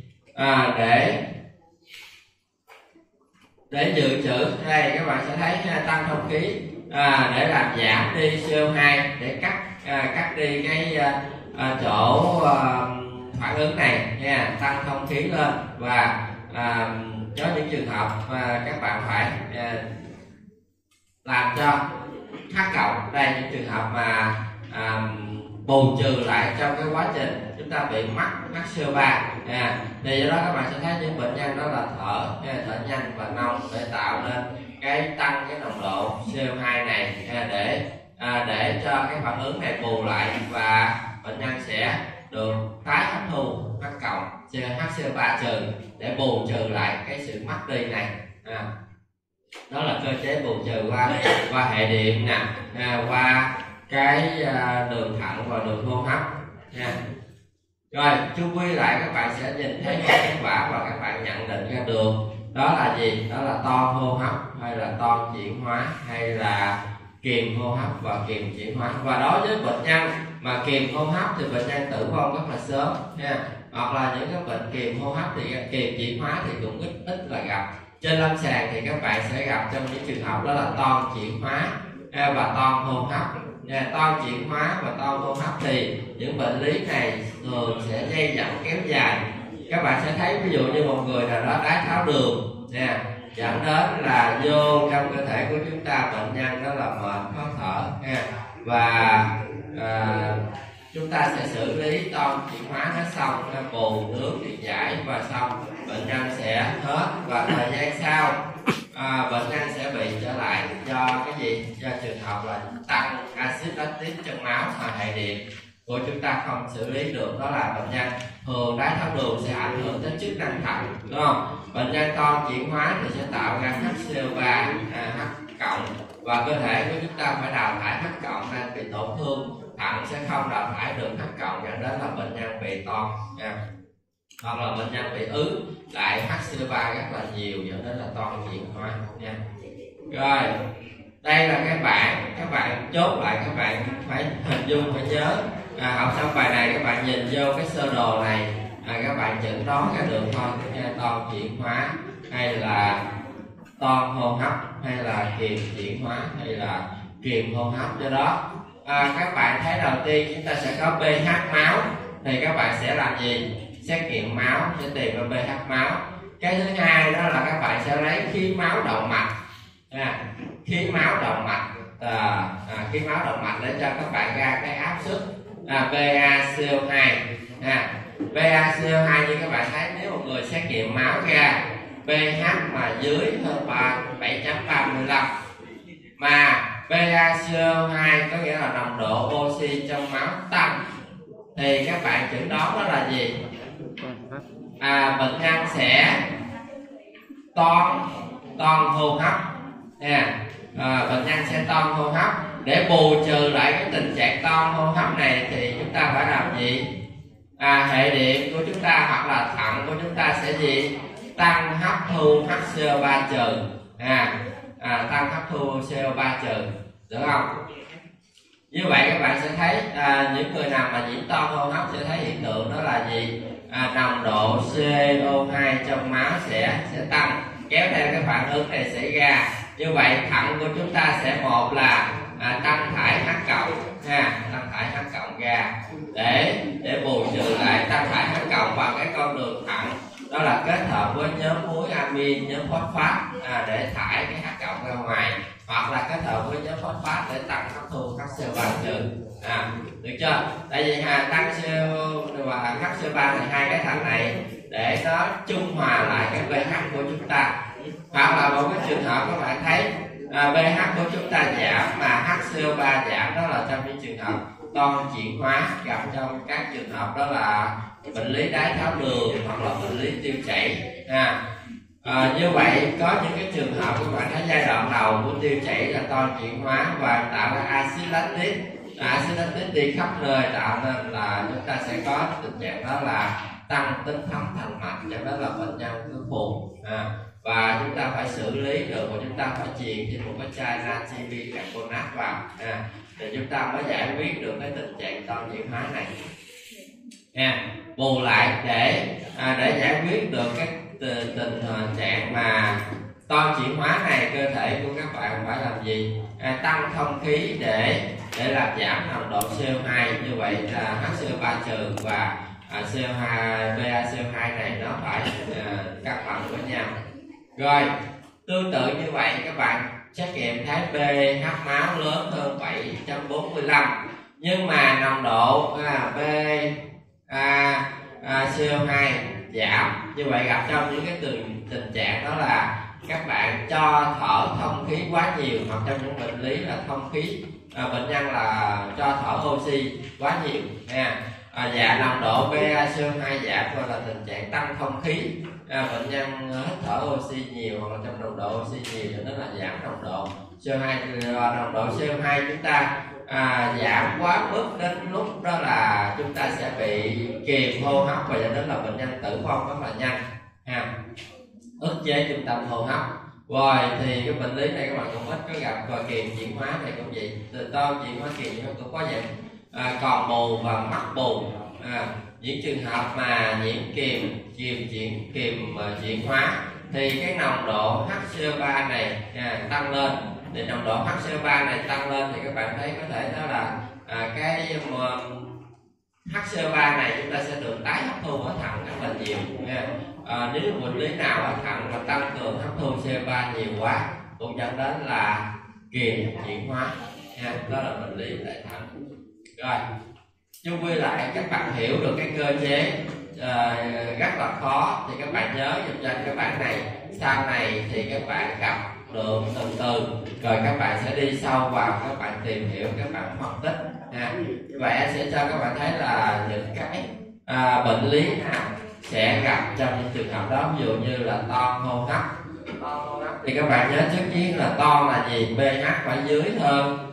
Để dự trữ. Đây các bạn sẽ thấy tăng không khí để làm giảm đi CO2, để cắt đi cái chỗ phản ứng này nha, tăng không khí lên. Và có những trường hợp mà các bạn phải làm cho H cộng. Đây những trường hợp mà bù trừ lại trong cái quá trình chúng ta bị mắc HCO3 thì do đó các bạn sẽ thấy những bệnh nhân đó là thở nhanh và nông để tạo nên cái tăng cái nồng độ CO2 này để cho cái phản ứng này bù lại và bệnh nhân sẽ được tái hấp thu H cộng HCO3 trừ để bù trừ lại cái sự mất đi này. Đó là cơ chế bù trừ qua hệ điện nè, qua cái đường thận và đường hô hấp nha. Rồi chung quy lại các bạn sẽ nhìn thấy kết quả và các bạn nhận định ra được đó là gì, đó là toan hô hấp hay là toan chuyển hóa hay là kiềm hô hấp và kiềm chuyển hóa. Và đối với bệnh nhân mà kiềm hô hấp thì bệnh nhân tử vong rất là sớm nha, hoặc là những cái bệnh kiềm hô hấp thì kiềm chuyển hóa thì cũng ít là gặp. Trên lâm sàng thì các bạn sẽ gặp trong những trường hợp đó là toan chuyển hóa và toan hô hấp. Toan chuyển hóa và toan hô hấp thì những bệnh lý này thường sẽ dây dẫn kéo dài. Các bạn sẽ thấy ví dụ như một người nào đó đái tháo đường dẫn đến là vô trong cơ thể của chúng ta, bệnh nhân đó là mệt khó thở và chúng ta sẽ xử lý toan chuyển hóa nó xong, bù nước điện giải và xong bệnh nhân sẽ hết. Và thời gian sau bệnh nhân sẽ bị trở lại do cái gì, do trường hợp là tăng axit lactic trong máu mà hệ điện của chúng ta không xử lý được. Đó là bệnh nhân thường đái tháo đường sẽ ảnh hưởng đến chức năng thận, đúng không? Bệnh nhân toan chuyển hóa thì sẽ tạo ra HCO3 H cộng và cơ thể của chúng ta phải đào thải H cộng, nên bị tổn thương thận sẽ không đào thải được H cộng, dẫn đến là bệnh nhân bị toan hoặc là bệnh nhân bị ứ lại HCO3 rất là nhiều, dẫn đến là toan chuyển hóa nha. Rồi đây là cái bảng, các bạn chốt lại, các bạn phải hình dung, phải nhớ. Học xong bài này các bạn nhìn vô cái sơ đồ này, các bạn chẩn đoán ra được thôi, toan chuyển hóa hay là toan hô hấp hay là kiềm chuyển hóa hay là kiềm hô hấp. Do đó các bạn thấy đầu tiên chúng ta sẽ có pH máu, thì các bạn sẽ làm gì? Xét nghiệm máu sẽ tìm ra pH máu. Cái thứ hai đó là các bạn sẽ lấy khí máu động mạch, khí máu động mạch, khí máu động mạch để cho các bạn ra cái áp suất PaCO2. PaCO2 như các bạn thấy, nếu một người xét nghiệm máu ra pH mà dưới hơn 7.35 mà PaCO2 có nghĩa là nồng độ oxy trong máu tăng, thì các bạn chẩn đoán đó là gì? Bệnh nhân sẽ toan hô hấp bệnh nhân sẽ toan hô hấp. Để bù trừ lại cái tình trạng toan hô hấp này thì chúng ta phải làm gì? Hệ điện của chúng ta hoặc là thận của chúng ta sẽ gì? Tăng hấp thu HCO3 trừ, tăng hấp thu CO3 trừ, được không? Như vậy các bạn sẽ thấy những người nào mà nhiễm toan hô hấp sẽ thấy hiện tượng đó là gì? Nồng độ CO2 trong máu sẽ tăng, kéo theo cái phản ứng này xảy ra. Như vậy thận của chúng ta sẽ một là tăng thải H cộng, tăng thải H cộng ra để bù trừ lại tăng thải H cộng bằng cái con đường thận, đó là kết hợp với nhóm muối amin, nhóm phosphat để thải cái H cộng ra ngoài, hoặc là kết hợp với nhóm phosphat để tăng hấp thu HCO3 trừ. Được chưa? Tại vì tăng CO và HCO3 là hai cái thằng này để nó trung hòa lại cái pH của chúng ta. Hoặc là một cái trường hợp các bạn thấy pH của chúng ta giảm mà HCO3 giảm, đó là trong những trường hợp toan chuyển hóa, gặp trong các trường hợp đó là bệnh lý đái tháo đường hoặc là bệnh lý tiêu chảy. Như vậy có những cái trường hợp các bạn thấy giai đoạn đầu của tiêu chảy là toan chuyển hóa và tạo ra axit lactic, axit lactic đi khắp nơi, tạo nên là chúng ta sẽ có tình trạng đó là tăng tính thấm thành mạch, cho nên là bệnh nhân cứ buồn và chúng ta phải xử lý được, và chúng ta phải truyền thêm một cái chai natri bicarbonate vào để chúng ta mới giải quyết được cái tình trạng toan chuyển hóa này. Bù lại để giải quyết được cái tình trạng mà toan chuyển hóa này, cơ thể của các bạn phải làm gì? Tăng thông khí để làm giảm nồng độ CO2. Như vậy là HCO3 trừ và PaCO2 này nó phải cân bằng với nhau. Rồi tương tự như vậy các bạn, xét nghiệm thấy pH máu lớn hơn 7.45, nhưng mà nồng độ CO2 giảm. Như vậy gặp trong những cái tình trạng đó là các bạn cho thở thông khí quá nhiều, hoặc trong những bệnh lý là thông khí bệnh nhân là cho thở oxy quá nhiều nha. Dạ, nồng độ PaCO2 giảm gọi là tình trạng tăng thông khí, bệnh nhân hít thở oxy nhiều hoặc là trong nồng độ oxy nhiều cho nên là giảm nồng độ CO2. Nồng độ CO2 chúng ta giảm quá mức đến lúc đó là chúng ta sẽ bị kiềm hô hấp và dẫn đến là bệnh nhân tử vong rất là nhanh ha. Ức chế trung tâm hô hấp. Rồi thì cái bệnh lý này các bạn cũng ít có gặp. Và kiềm chuyển hóa này cũng vậy, từ to chuyển hóa kiềm nó cũng có dạng còn mù và mắt mù. Những trường hợp mà nhiễm kiềm chuyển hóa thì cái nồng độ HCO3 này tăng lên. Thì nồng độ HCO3 này tăng lên thì các bạn thấy có thể đó là cái HCO3 này chúng ta sẽ được tái hấp thu ở thận rất là nhiều nha. Nếu bệnh lý nào ở thận mà tăng cường hấp thu CO3 nhiều quá cũng dẫn đến là kiềm chuyển hóa nha. Đó là bệnh lý tại thận. Rồi chung quy lại, các bạn hiểu được cái cơ chế rất là khó thì các bạn nhớ dùm cho các bạn này. Sau này thì các bạn gặp được từ từ rồi các bạn sẽ đi sâu vào, các bạn tìm hiểu, các bạn phân tích nha. Vậy em sẽ cho các bạn thấy là những cái bệnh lý nào sẽ gặp trong những trường hợp đó. Ví dụ như là toan hô hấp thì các bạn nhớ trước tiên là toan là gì? pH phải dưới hơn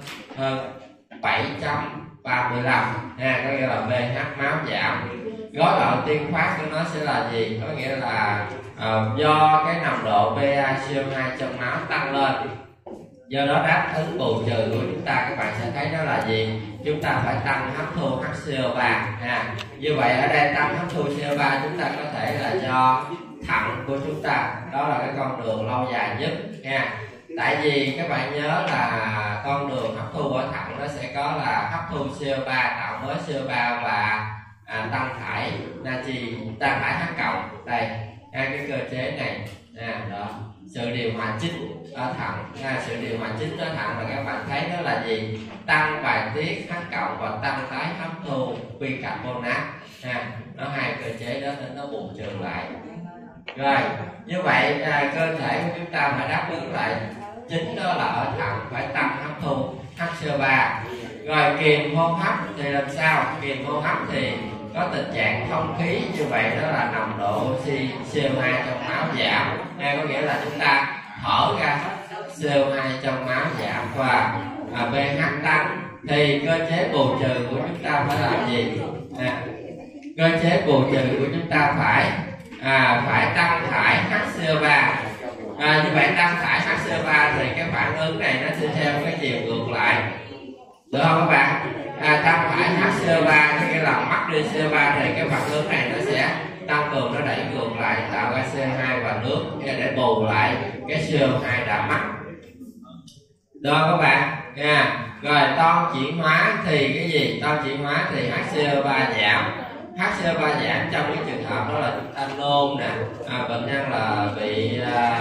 7.35 nha, có nghĩa là pH máu giảm. Gói loạn tiên phát của nó sẽ là gì? Có nghĩa là do cái nồng độ PaCO2 trong máu tăng lên, do đó đáp ứng bù trừ của chúng ta các bạn sẽ thấy đó là gì? Chúng ta phải tăng hấp thu HCO3 ha. Như vậy ở đây tăng hấp thu CO3 chúng ta có thể là do thận của chúng ta, đó là cái con đường lâu dài nhất nha. Tại vì các bạn nhớ là con đường hấp thu ở thận nó sẽ có là hấp thu CO3 tạo mới CO3 và tăng thải natri, tăng thải H cộng. Đây hai cái cơ chế này đó. Sự điều hòa chính ở thận, sự điều hòa chính ở thận là các bạn thấy đó là gì? Tăng bài tiết H cộng và tăng tái hấp thu bicarbonate nó hai cơ chế đó nên nó bù trừ lại. Rồi như vậy cơ thể của chúng ta phải đáp ứng lại chính đó là ở thận phải tăng hấp thu HCO3. Rồi kiềm hô hấp thì làm sao? Kiềm hô hấp thì có tình trạng thông khí, như vậy đó là nồng độ oxy CO2 trong máu giảm, có nghĩa là chúng ta thở ra CO2 trong máu giảm và pH tăng. Thì cơ chế bù trừ của chúng ta phải làm gì? Cơ chế bù trừ của chúng ta phải tăng thải HCO3. Như vậy tăng thải HCO3 thì cái phản ứng này nó sẽ theo cái chiều ngược lại, được không các bạn? Tăng thải HCO3 nghĩa là mất đi CO3 thì cái phản ứng này nó sẽ tăng cường, nó đẩy ngược lại tạo ra CO2 và nước để bù lại cái CO2 đã mất, được không các bạn nha? Rồi toan chuyển hóa thì cái gì? Toan chuyển hóa thì HCO3 giảm. HCO3 giảm trong cái trường hợp đó là chúng ta nôn nè, bệnh nhân là bị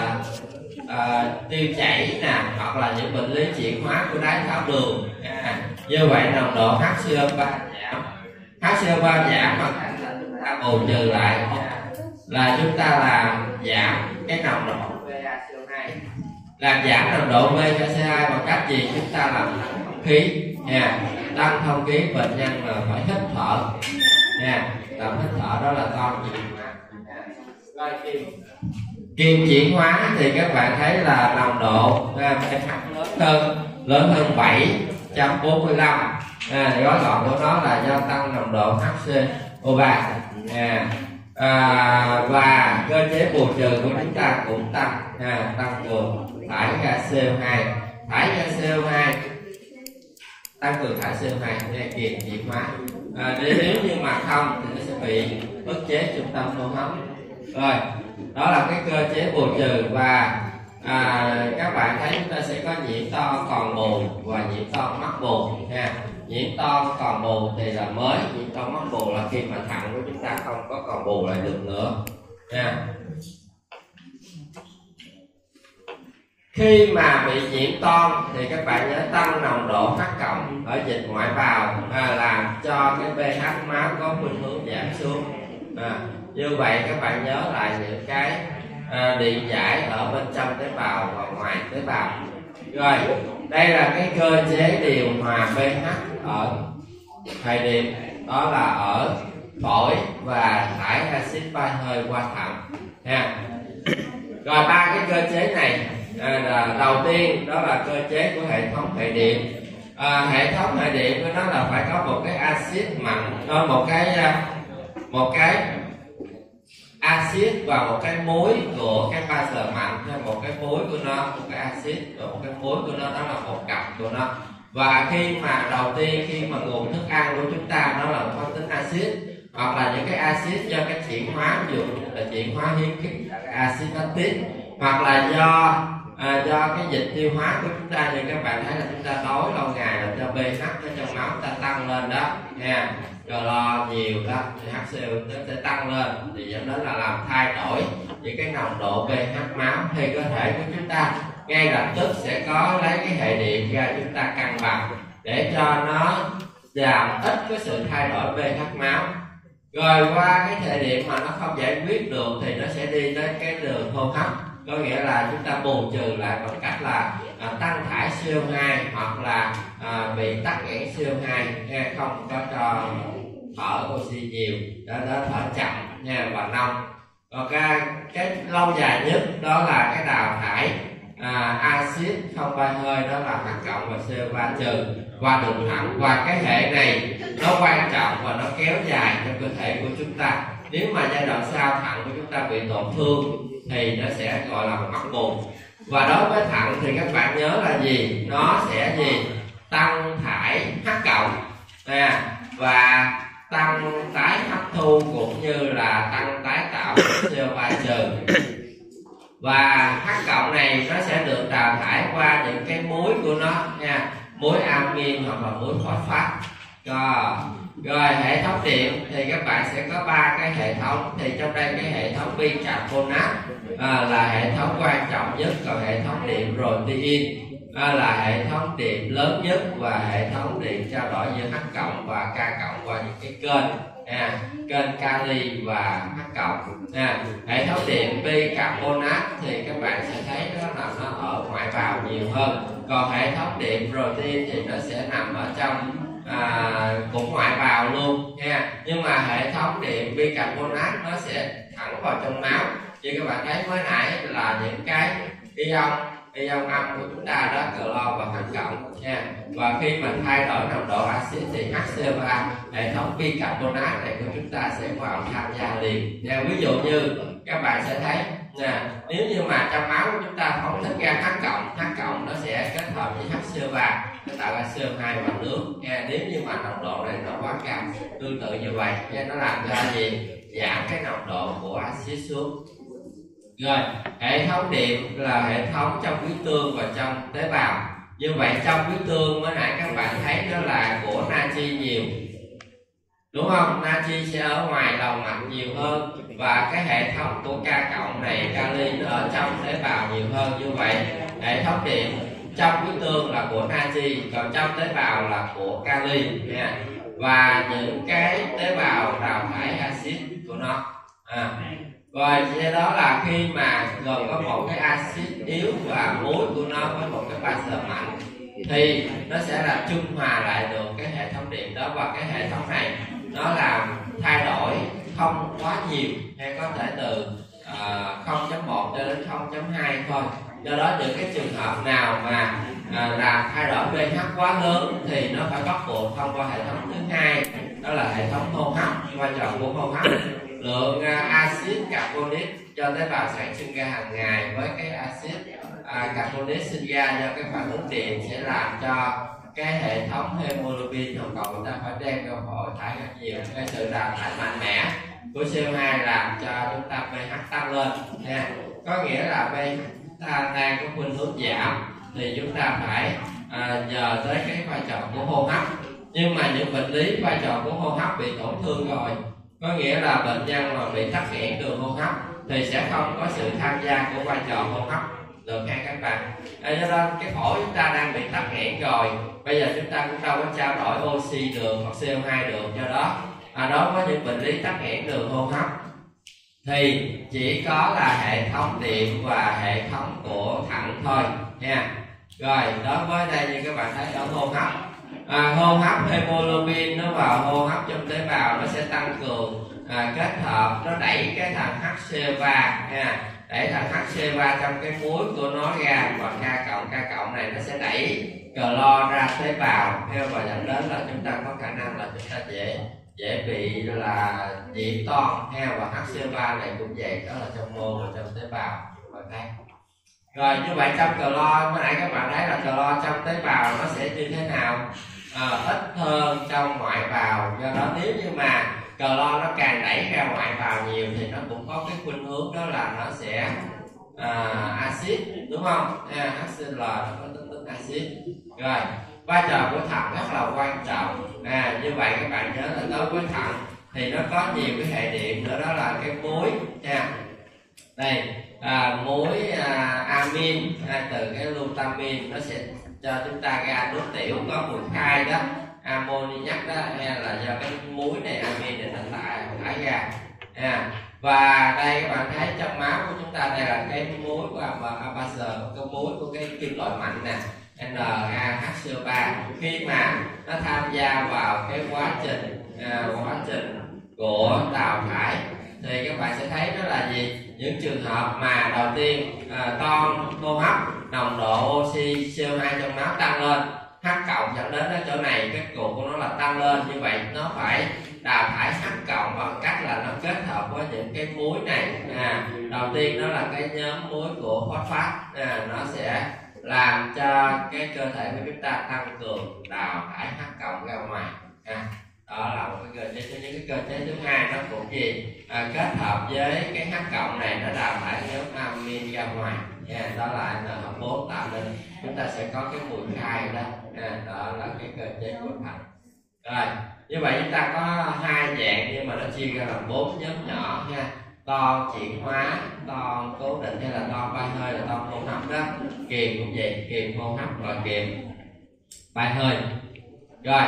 tiêu chảy nè, hoặc là những bệnh lý chuyển hóa của đái tháo đường. Như vậy nồng độ HCO3 giảm. HCO3 giảm mà chúng ta bù trừ lại là chúng ta làm giảm cái nồng độ PaCO2. Làm giảm nồng độ PaCO2 bằng cách gì? Chúng ta làm tăng không khí nha. Tăng không khí, bệnh nhân là phải hít thở nha. Làm hít thở đó là toan chuyển hóa. Rồi kiềm chuyển hóa thì các bạn thấy là nồng độ pH lớn hơn 7.45. Gói gọn của nó là do tăng nồng độ HCO3 và cơ chế bù trừ của chúng ta cũng tăng cường thải ra CO2, thải ra CO2, tăng cường thải CO2 để kiềm chuyển hóa. Nếu như mà không thì nó sẽ bị ức chế trung tâm hô hấp. Rồi đó là cái cơ chế bù trừ. Và các bạn thấy chúng ta sẽ có nhiễm to còn bù và nhiễm to mắc bù nha. Nhiễm to còn bù thì là mới, nhiễm to mắc bù là khi mà thận của chúng ta không có còn bù lại được nữa nha. Khi mà bị nhiễm toan thì các bạn nhớ tăng nồng độ H cộng ở dịch ngoại bào làm cho cái pH máu có khuynh hướng giảm xuống. Như vậy các bạn nhớ lại những cái điện giải ở bên trong tế bào và ngoài tế bào. Rồi, đây là cái cơ chế điều hòa pH ở thời điểm đó là ở phổi và thải axit ba hơi qua thận nha. Rồi ba cái cơ chế này đầu tiên đó là cơ chế của hệ thống hệ điện. Hệ thống hệ điện của nó là phải có một cái axit mặn, một cái axit và một cái muối của cái bazơ mặn, một cái muối của nó, một cái axit và một cái muối của nó, đó là một cặp của nó. Và khi mà đầu tiên khi mà nguồn thức ăn của chúng ta nó là có tính axit, hoặc là những cái axit do cái chuyển hóa, ví dụ là chuyển hóa hiếm axit lactic, hoặc là do cái dịch tiêu hóa của chúng ta, như các bạn thấy là chúng ta đói lâu ngày là cho pH ở trong máu ta tăng lên đó nha, rồi lo nhiều đó thì HCl nó sẽ tăng lên, thì dẫn đến là làm thay đổi những cái nồng độ pH máu, thì cơ thể của chúng ta ngay lập tức sẽ có lấy cái hệ điện ra chúng ta cân bằng để cho nó giảm ít cái sự thay đổi pH máu. Rồi qua cái hệ điện mà nó không giải quyết được thì nó sẽ đi đến cái đường hô hấp, có nghĩa là chúng ta bù trừ lại bằng cách là tăng thải CO2 hoặc là bị tắc nghẽn CO2 nha, không có cho thở oxy nhiều, đó thở chậm nha và nông. Còn cái lâu dài nhất đó là cái đào thải axit không ba hơi, đó là H cộng và CO3 trừ qua đường thận. Và cái hệ này nó quan trọng và nó kéo dài trong cơ thể của chúng ta. Nếu mà giai đoạn sau thận của chúng ta bị tổn thương thì nó sẽ gọi là mắc bùn. Và đối với thận thì các bạn nhớ là gì? Nó sẽ tăng thải H cộng và tăng tái hấp thu cũng như là tăng tái tạo CO3 trừ. Và H cộng này nó sẽ được đào thải qua những cái muối của nó nha, muối amin hoặc là muối phosphat. Rồi hệ thống điện thì các bạn sẽ có ba cái hệ thống, thì trong đây cái hệ thống bicarbonate là hệ thống quan trọng nhất, còn hệ thống điện protein là hệ thống điện lớn nhất, và hệ thống điện trao đổi giữa H cộng và K cộng qua những cái kênh kali và H cộng. Hệ thống điện bicarbonate thì các bạn sẽ thấy nó ở ngoại bào nhiều hơn, còn hệ thống điện protein thì nó sẽ nằm ở trong cũng ngoại bào luôn nha. Nhưng mà hệ thống điện bicarbonate nó sẽ thẳng vào trong máu, như các bạn thấy mới nãy là những cái ion âm của chúng ta đó, clo và H cộng nha. Và khi mà thay đổi nồng độ axit thì HCl3, hệ thống bicarbonate này của chúng ta sẽ vào tham gia liền nha. Ví dụ như các bạn sẽ thấy nè, nếu như mà trong máu của chúng ta phóng thích ra H cộng nó sẽ kết hợp với HCl3 nó tạo ra CO2 và nước nha. Nếu như mà nồng độ này nó quá cao, tương tự như vậy nha, nó làm ra giảm cái nồng độ của axit xuống. Rồi hệ thống điện là hệ thống trong huyết tương và trong tế bào. Như vậy trong huyết tương mới nãy các bạn thấy đó là của natri nhiều, đúng không? Natri sẽ ở ngoài đầu mạch nhiều hơn, và cái hệ thống của K cộng này, kali nó ở trong tế bào nhiều hơn. Như vậy hệ thống điện trong huyết tương là của natri, còn trong tế bào là của kali nha. Và những cái tế bào đào thải axit của nó. Rồi do đó là khi mà gồm có một cái axit yếu và muối của nó với một cái bazơ mạnh thì nó sẽ là trung hòa lại được cái hệ thống điện đó. Và cái hệ thống này nó làm thay đổi không quá nhiều, hay có thể từ 0.1 cho đến 0.2 thôi. Do đó những cái trường hợp nào mà làm thay đổi pH quá lớn thì nó phải bắt buộc thông qua hệ thống thứ hai, đó là hệ thống hô hấp. Vai trò của hô hấp, lượng axit carbonic cho tế bào sản sinh ra hàng ngày với cái axit carbonic sinh ra do cái phản ứng điện sẽ làm cho cái hệ thống hemoglobin hồng cầu chúng ta phải đem vào phổi thải rất nhiều. Cái sự đào thải mạnh mẽ của CO2 làm cho chúng ta pH tăng lên nha. Có nghĩa là pH ta đang có khuynh hướng giảm thì chúng ta phải nhờ tới cái vai trò của hô hấp. Nhưng mà những bệnh lý vai trò của hô hấp bị tổn thương rồi, có nghĩa là bệnh nhân mà bị tắc nghẽn đường hô hấp thì sẽ không có sự tham gia của vai trò hô hấp được ha các bạn. Do đó cái phổi chúng ta đang bị tắc nghẽn rồi, bây giờ chúng ta cũng đâu có trao đổi oxy được hoặc CO2 được, do đó đối với những bệnh lý tắc nghẽn đường hô hấp thì chỉ có là hệ thống điện và hệ thống của thận thôi nha. Rồi đối với đây như các bạn thấy ở hô hấp hemoglobin nó vào hô hấp trong tế bào nó sẽ tăng cường, kết hợp nó đẩy cái thằng HCO3 nha, đẩy thằng HCO3 trong cái muối của nó ra, và K cộng này nó sẽ đẩy clo ra tế bào theo, và dẫn đến là chúng ta có khả năng là chúng ta dễ bị là nhiễm toan ha, và HCO3 này cũng vậy, đó là trong mô và trong tế bào các bạn thấy. Rồi như vậy trong clo mới nãy các bạn thấy là clo trong tế bào nó sẽ như thế nào, ít hơn trong ngoại bào, do đó nếu như mà clo nó càng đẩy ra ngoại bào nhiều thì nó cũng có cái khuynh hướng đó là nó sẽ axit, đúng không? HCl nó có tính axit. Rồi vai trò của thận rất là quan trọng. Như vậy các bạn nhớ là đối với thận thì nó có nhiều cái hệ điện nữa, đó là cái muối nha. Đây muối amin từ cái glutamin nó sẽ cho chúng ta ra nước tiểu có mùi khai đó, ammoniac đó, hay là do cái muối này amin này nó thải ra. Và đây các bạn thấy trong máu của chúng ta đây là cái muối của Abaxer, cái muối của cái kim loại mạnh nè, NaHCO3. Khi mà nó tham gia vào cái quá trình của đào thải thì các bạn sẽ thấy đó là gì? Những trường hợp mà đầu tiên toan hô hấp, nồng độ oxy CO2 trong máu tăng lên, H cộng dẫn đến ở chỗ này cái cột của nó là tăng lên, như vậy nó phải đào thải H cộng bằng cách là nó kết hợp với những cái muối này. Đầu tiên đó là cái nhóm muối của phosphat, nó sẽ làm cho cái cơ thể của chúng ta tăng cường đào thải H cộng ra ngoài. Đó là một cái cơ chế thứ nhất. Cái cơ chế thứ hai nó cũng gì, kết hợp với cái H cộng này nó đào thải nhóm amin ra ngoài. Đó là NH4 tạo nên chúng ta sẽ có cái mùi khai đó. Đó là cái cơ chế của thận. Rồi như vậy chúng ta có hai dạng nhưng mà nó chia ra làm 4 nhóm nhỏ nha. Toan chuyển hóa, toan cố định hay là toan bay hơi là toan hô hấp đó. Kiềm cũng vậy, kiềm hô hấp và kiềm bay hơi. Rồi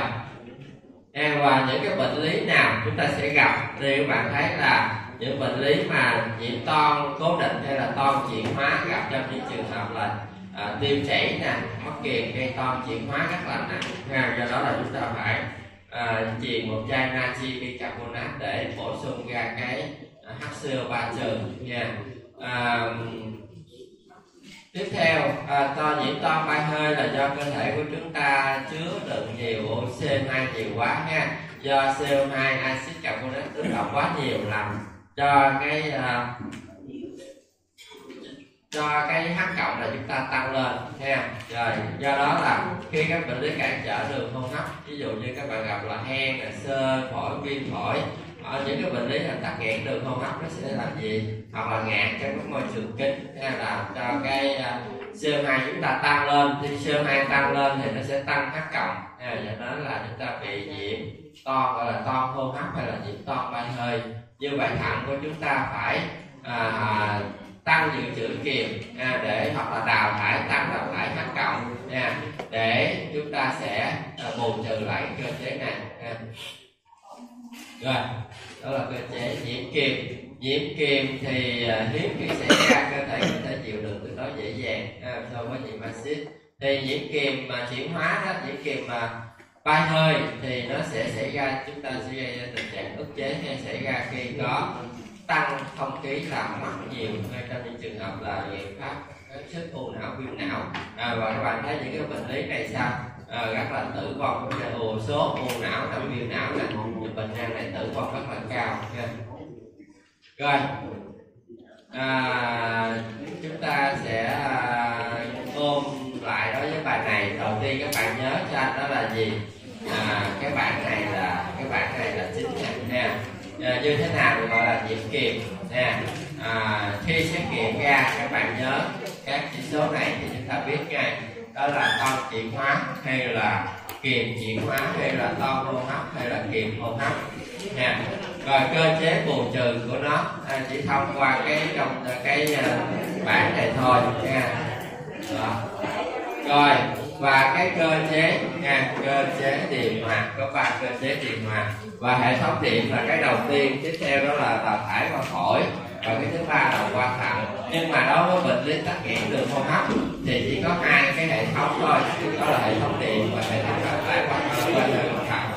và những cái bệnh lý nào chúng ta sẽ gặp thì các bạn thấy là những bệnh lý mà nhiễm toan cố định hay là toan chuyển hóa gặp trong những trường hợp là tiêu chảy nè, mất kiềm gây toan chuyển hóa rất là nặng. Do đó là chúng ta phải truyền một chai natri bicarbonate để bổ sung ra cái HCO3 trừ nha. Tiếp theo, nhiễm toan bay hơi là do cơ thể của chúng ta chứa đựng nhiều CO2 nhiều quá nha. Do CO2 axit carbonic ứ động quá nhiều làm cho cái H cộng là chúng ta tăng lên nha. Rồi do đó là khi các bệnh lý cản trở đường hô hấp, ví dụ như các bạn gặp là hen, xơ, phổi, viêm phổi, ở những cái bệnh lý là tắc nghẽn đường hô hấp nó sẽ làm gì, hoặc là ngạt trong cái môi trường kính, làm cho cái CO2 chúng ta tăng lên. Thì CO2 tăng lên thì nó sẽ tăng H cộng, do đó là chúng ta bị nhiễm toan, gọi là toan hô hấp hay là nhiễm toan bay hơi. Như vậy thận của chúng ta phải tăng dự trữ kiềm để hoặc là đào thải H cộng để chúng ta sẽ bù trừ lại cơ chế này. Rồi đó là cơ chế nhiễm kiềm thì hiếm khi xảy ra, cơ thể có thể chịu đựng tương đối dễ dàng so với nhiễm axit. Thì nhiễm kiềm mà chuyển hóa đó, nhiễm kiềm mà bay hơi thì nó sẽ xảy ra, chúng ta sẽ gây ra tình trạng ức chế hay xảy ra khi có tăng không khí làm mất nhiều, ngay trong những trường hợp là nghiện pháp sức u não, viêm não. Và các bạn thấy những cái bệnh lý này sao rất là tử vong, sốt u não, viêm não này, những bệnh nhân này tử vong rất là cao. Rồi chúng ta sẽ ôm lại đối với bài này. Đầu tiên các bạn nhớ cho anh đó là gì, cái bảng này là chính nha. Như thế nào được gọi là nhiễm kiềm nha. Khi xét nghiệm ra các bạn nhớ các chỉ số này thì chúng ta biết ngay đó là toan chuyển hóa hay là kiềm chuyển hóa, hay là toan hô hấp hay là kiềm hô hấp nha. Rồi cơ chế bù trừ của nó chỉ thông qua cái bản này thôi nha. Đó. Rồi và cái cơ chế nha, cơ chế điều hòa có 3 cơ chế điều hòa, và hệ thống điện là cái đầu tiên, tiếp theo đó là đào thải qua phổi, và cái thứ ba là qua thận. Nhưng mà đối với bệnh lý tắc nghẽn đường hô hấp thì chỉ có 2 cái hệ thống thôi, đó là hệ thống điện và hệ thống đào thải qua thận.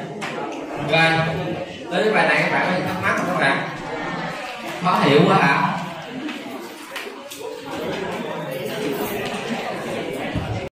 Rồi tới bài này các bạn có gì thắc mắc không các bạn? Khó hiểu quá hả?